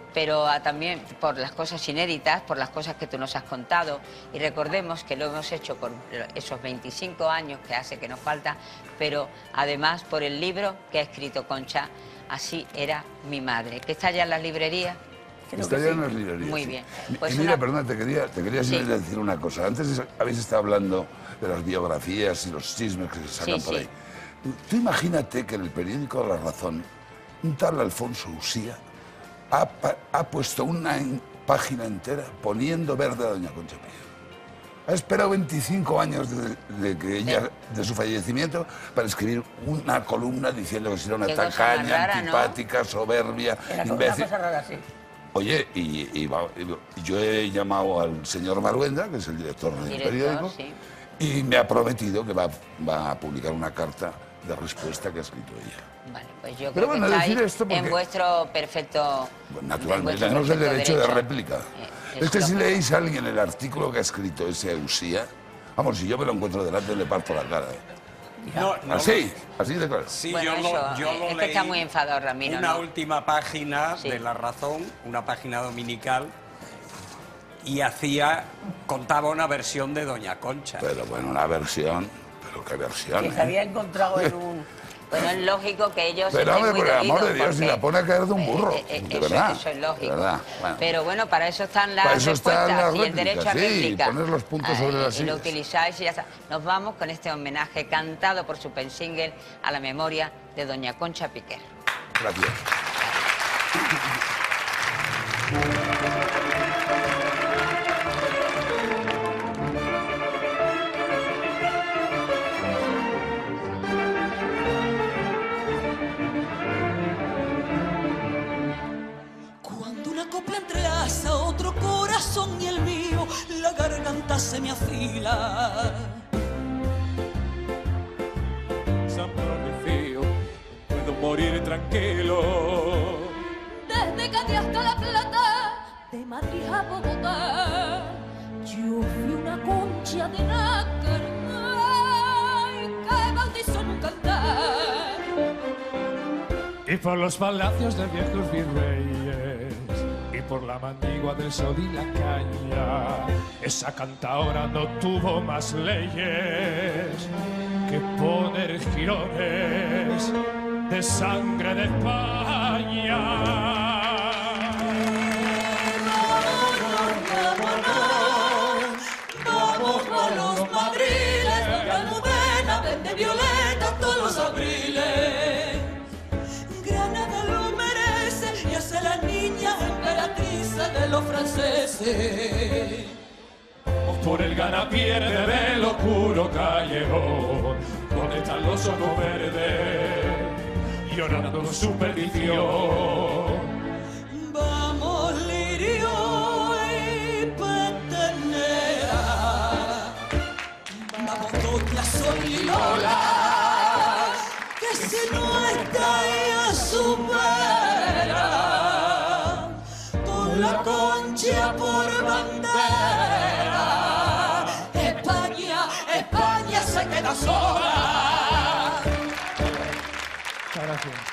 pero también por las cosas inéditas, por las cosas que tú nos has contado. Y recordemos que lo hemos hecho por esos 25 años que hace que nos falta, pero además por el libro que ha escrito Concha, Así era mi madre, que está ya en las librerías. Está ya en las librerías. Muy sí. bien. Pues y mira, perdona, te quería decir una cosa. Antes habéis estado hablando de las biografías y los chismes que se sacan por ahí. Tú imagínate que en el periódico La Razón, un tal Alfonso Usía ha puesto una página entera poniendo verde a doña Concha Piquer. Ha esperado 25 años de su fallecimiento para escribir una columna diciendo que era una tacaña, antipática, soberbia, imbécil. Una cosa rara, sí. Oye, y yo he llamado al señor Maruenda, que es el director del periódico, y me ha prometido que va a publicar una carta de respuesta que ha escrito ella. Vale, pues yo Pero creo bueno, que estáis decir esto porque, en vuestro perfecto... naturalmente, tenemos el derecho de réplica. Es que si leéis a alguien el artículo que ha escrito ese Usía, vamos, si yo me lo encuentro delante le parto la cara. Así de claro. Sí, bueno, yo lo es que leí. está muy enfadado Ramiro, Una ¿no? última página de La Razón, una página dominical, y contaba una versión de Doña Concha. Pero bueno, una versión, pero qué versión. Que se había encontrado en un... Bueno, es lógico que ellos Pero estén hombre, muy por el amor de dolidos, Dios, si porque la pone a caer de un burro, de verdad. Eso es lógico. De verdad. Bueno. Pero bueno, para eso están las Para eso están respuestas las y el derecho a réplicas, sí, réplica. poner los puntos sobre las Y lo sillas. utilizáis y ya está. Nos vamos con este homenaje cantado por su pensingle a la memoria de doña Concha Piquer. Gracias. Cuando una copla entrelaza otro corazón y el mío, la garganta se me afila. San Bonifacio, puedo morir tranquilo. Desde Cádiz hasta La Plata, de Madrid a Bogotá, yo fui una concha de nácar, ay, que bautizó en un cantar. Y por los palacios de viejos virreyes, y por la mandigua del sol y la caña, esa cantaora no tuvo más leyes que poner jirones de sangre de España. Vamos a los madriles, donde Almudena vende violetas todos los abriles. Granada lo merece y hace la niña emperatriz de los franceses. Por el ganapierde del oscuro callejón, donde están los ojos verdes, llorando su perdición. Vamos, lirio y petenera. Vamos, doña Sol y Lola, que si no está ella su vera, con la Concha por bandera. España se queda sola. Gracias.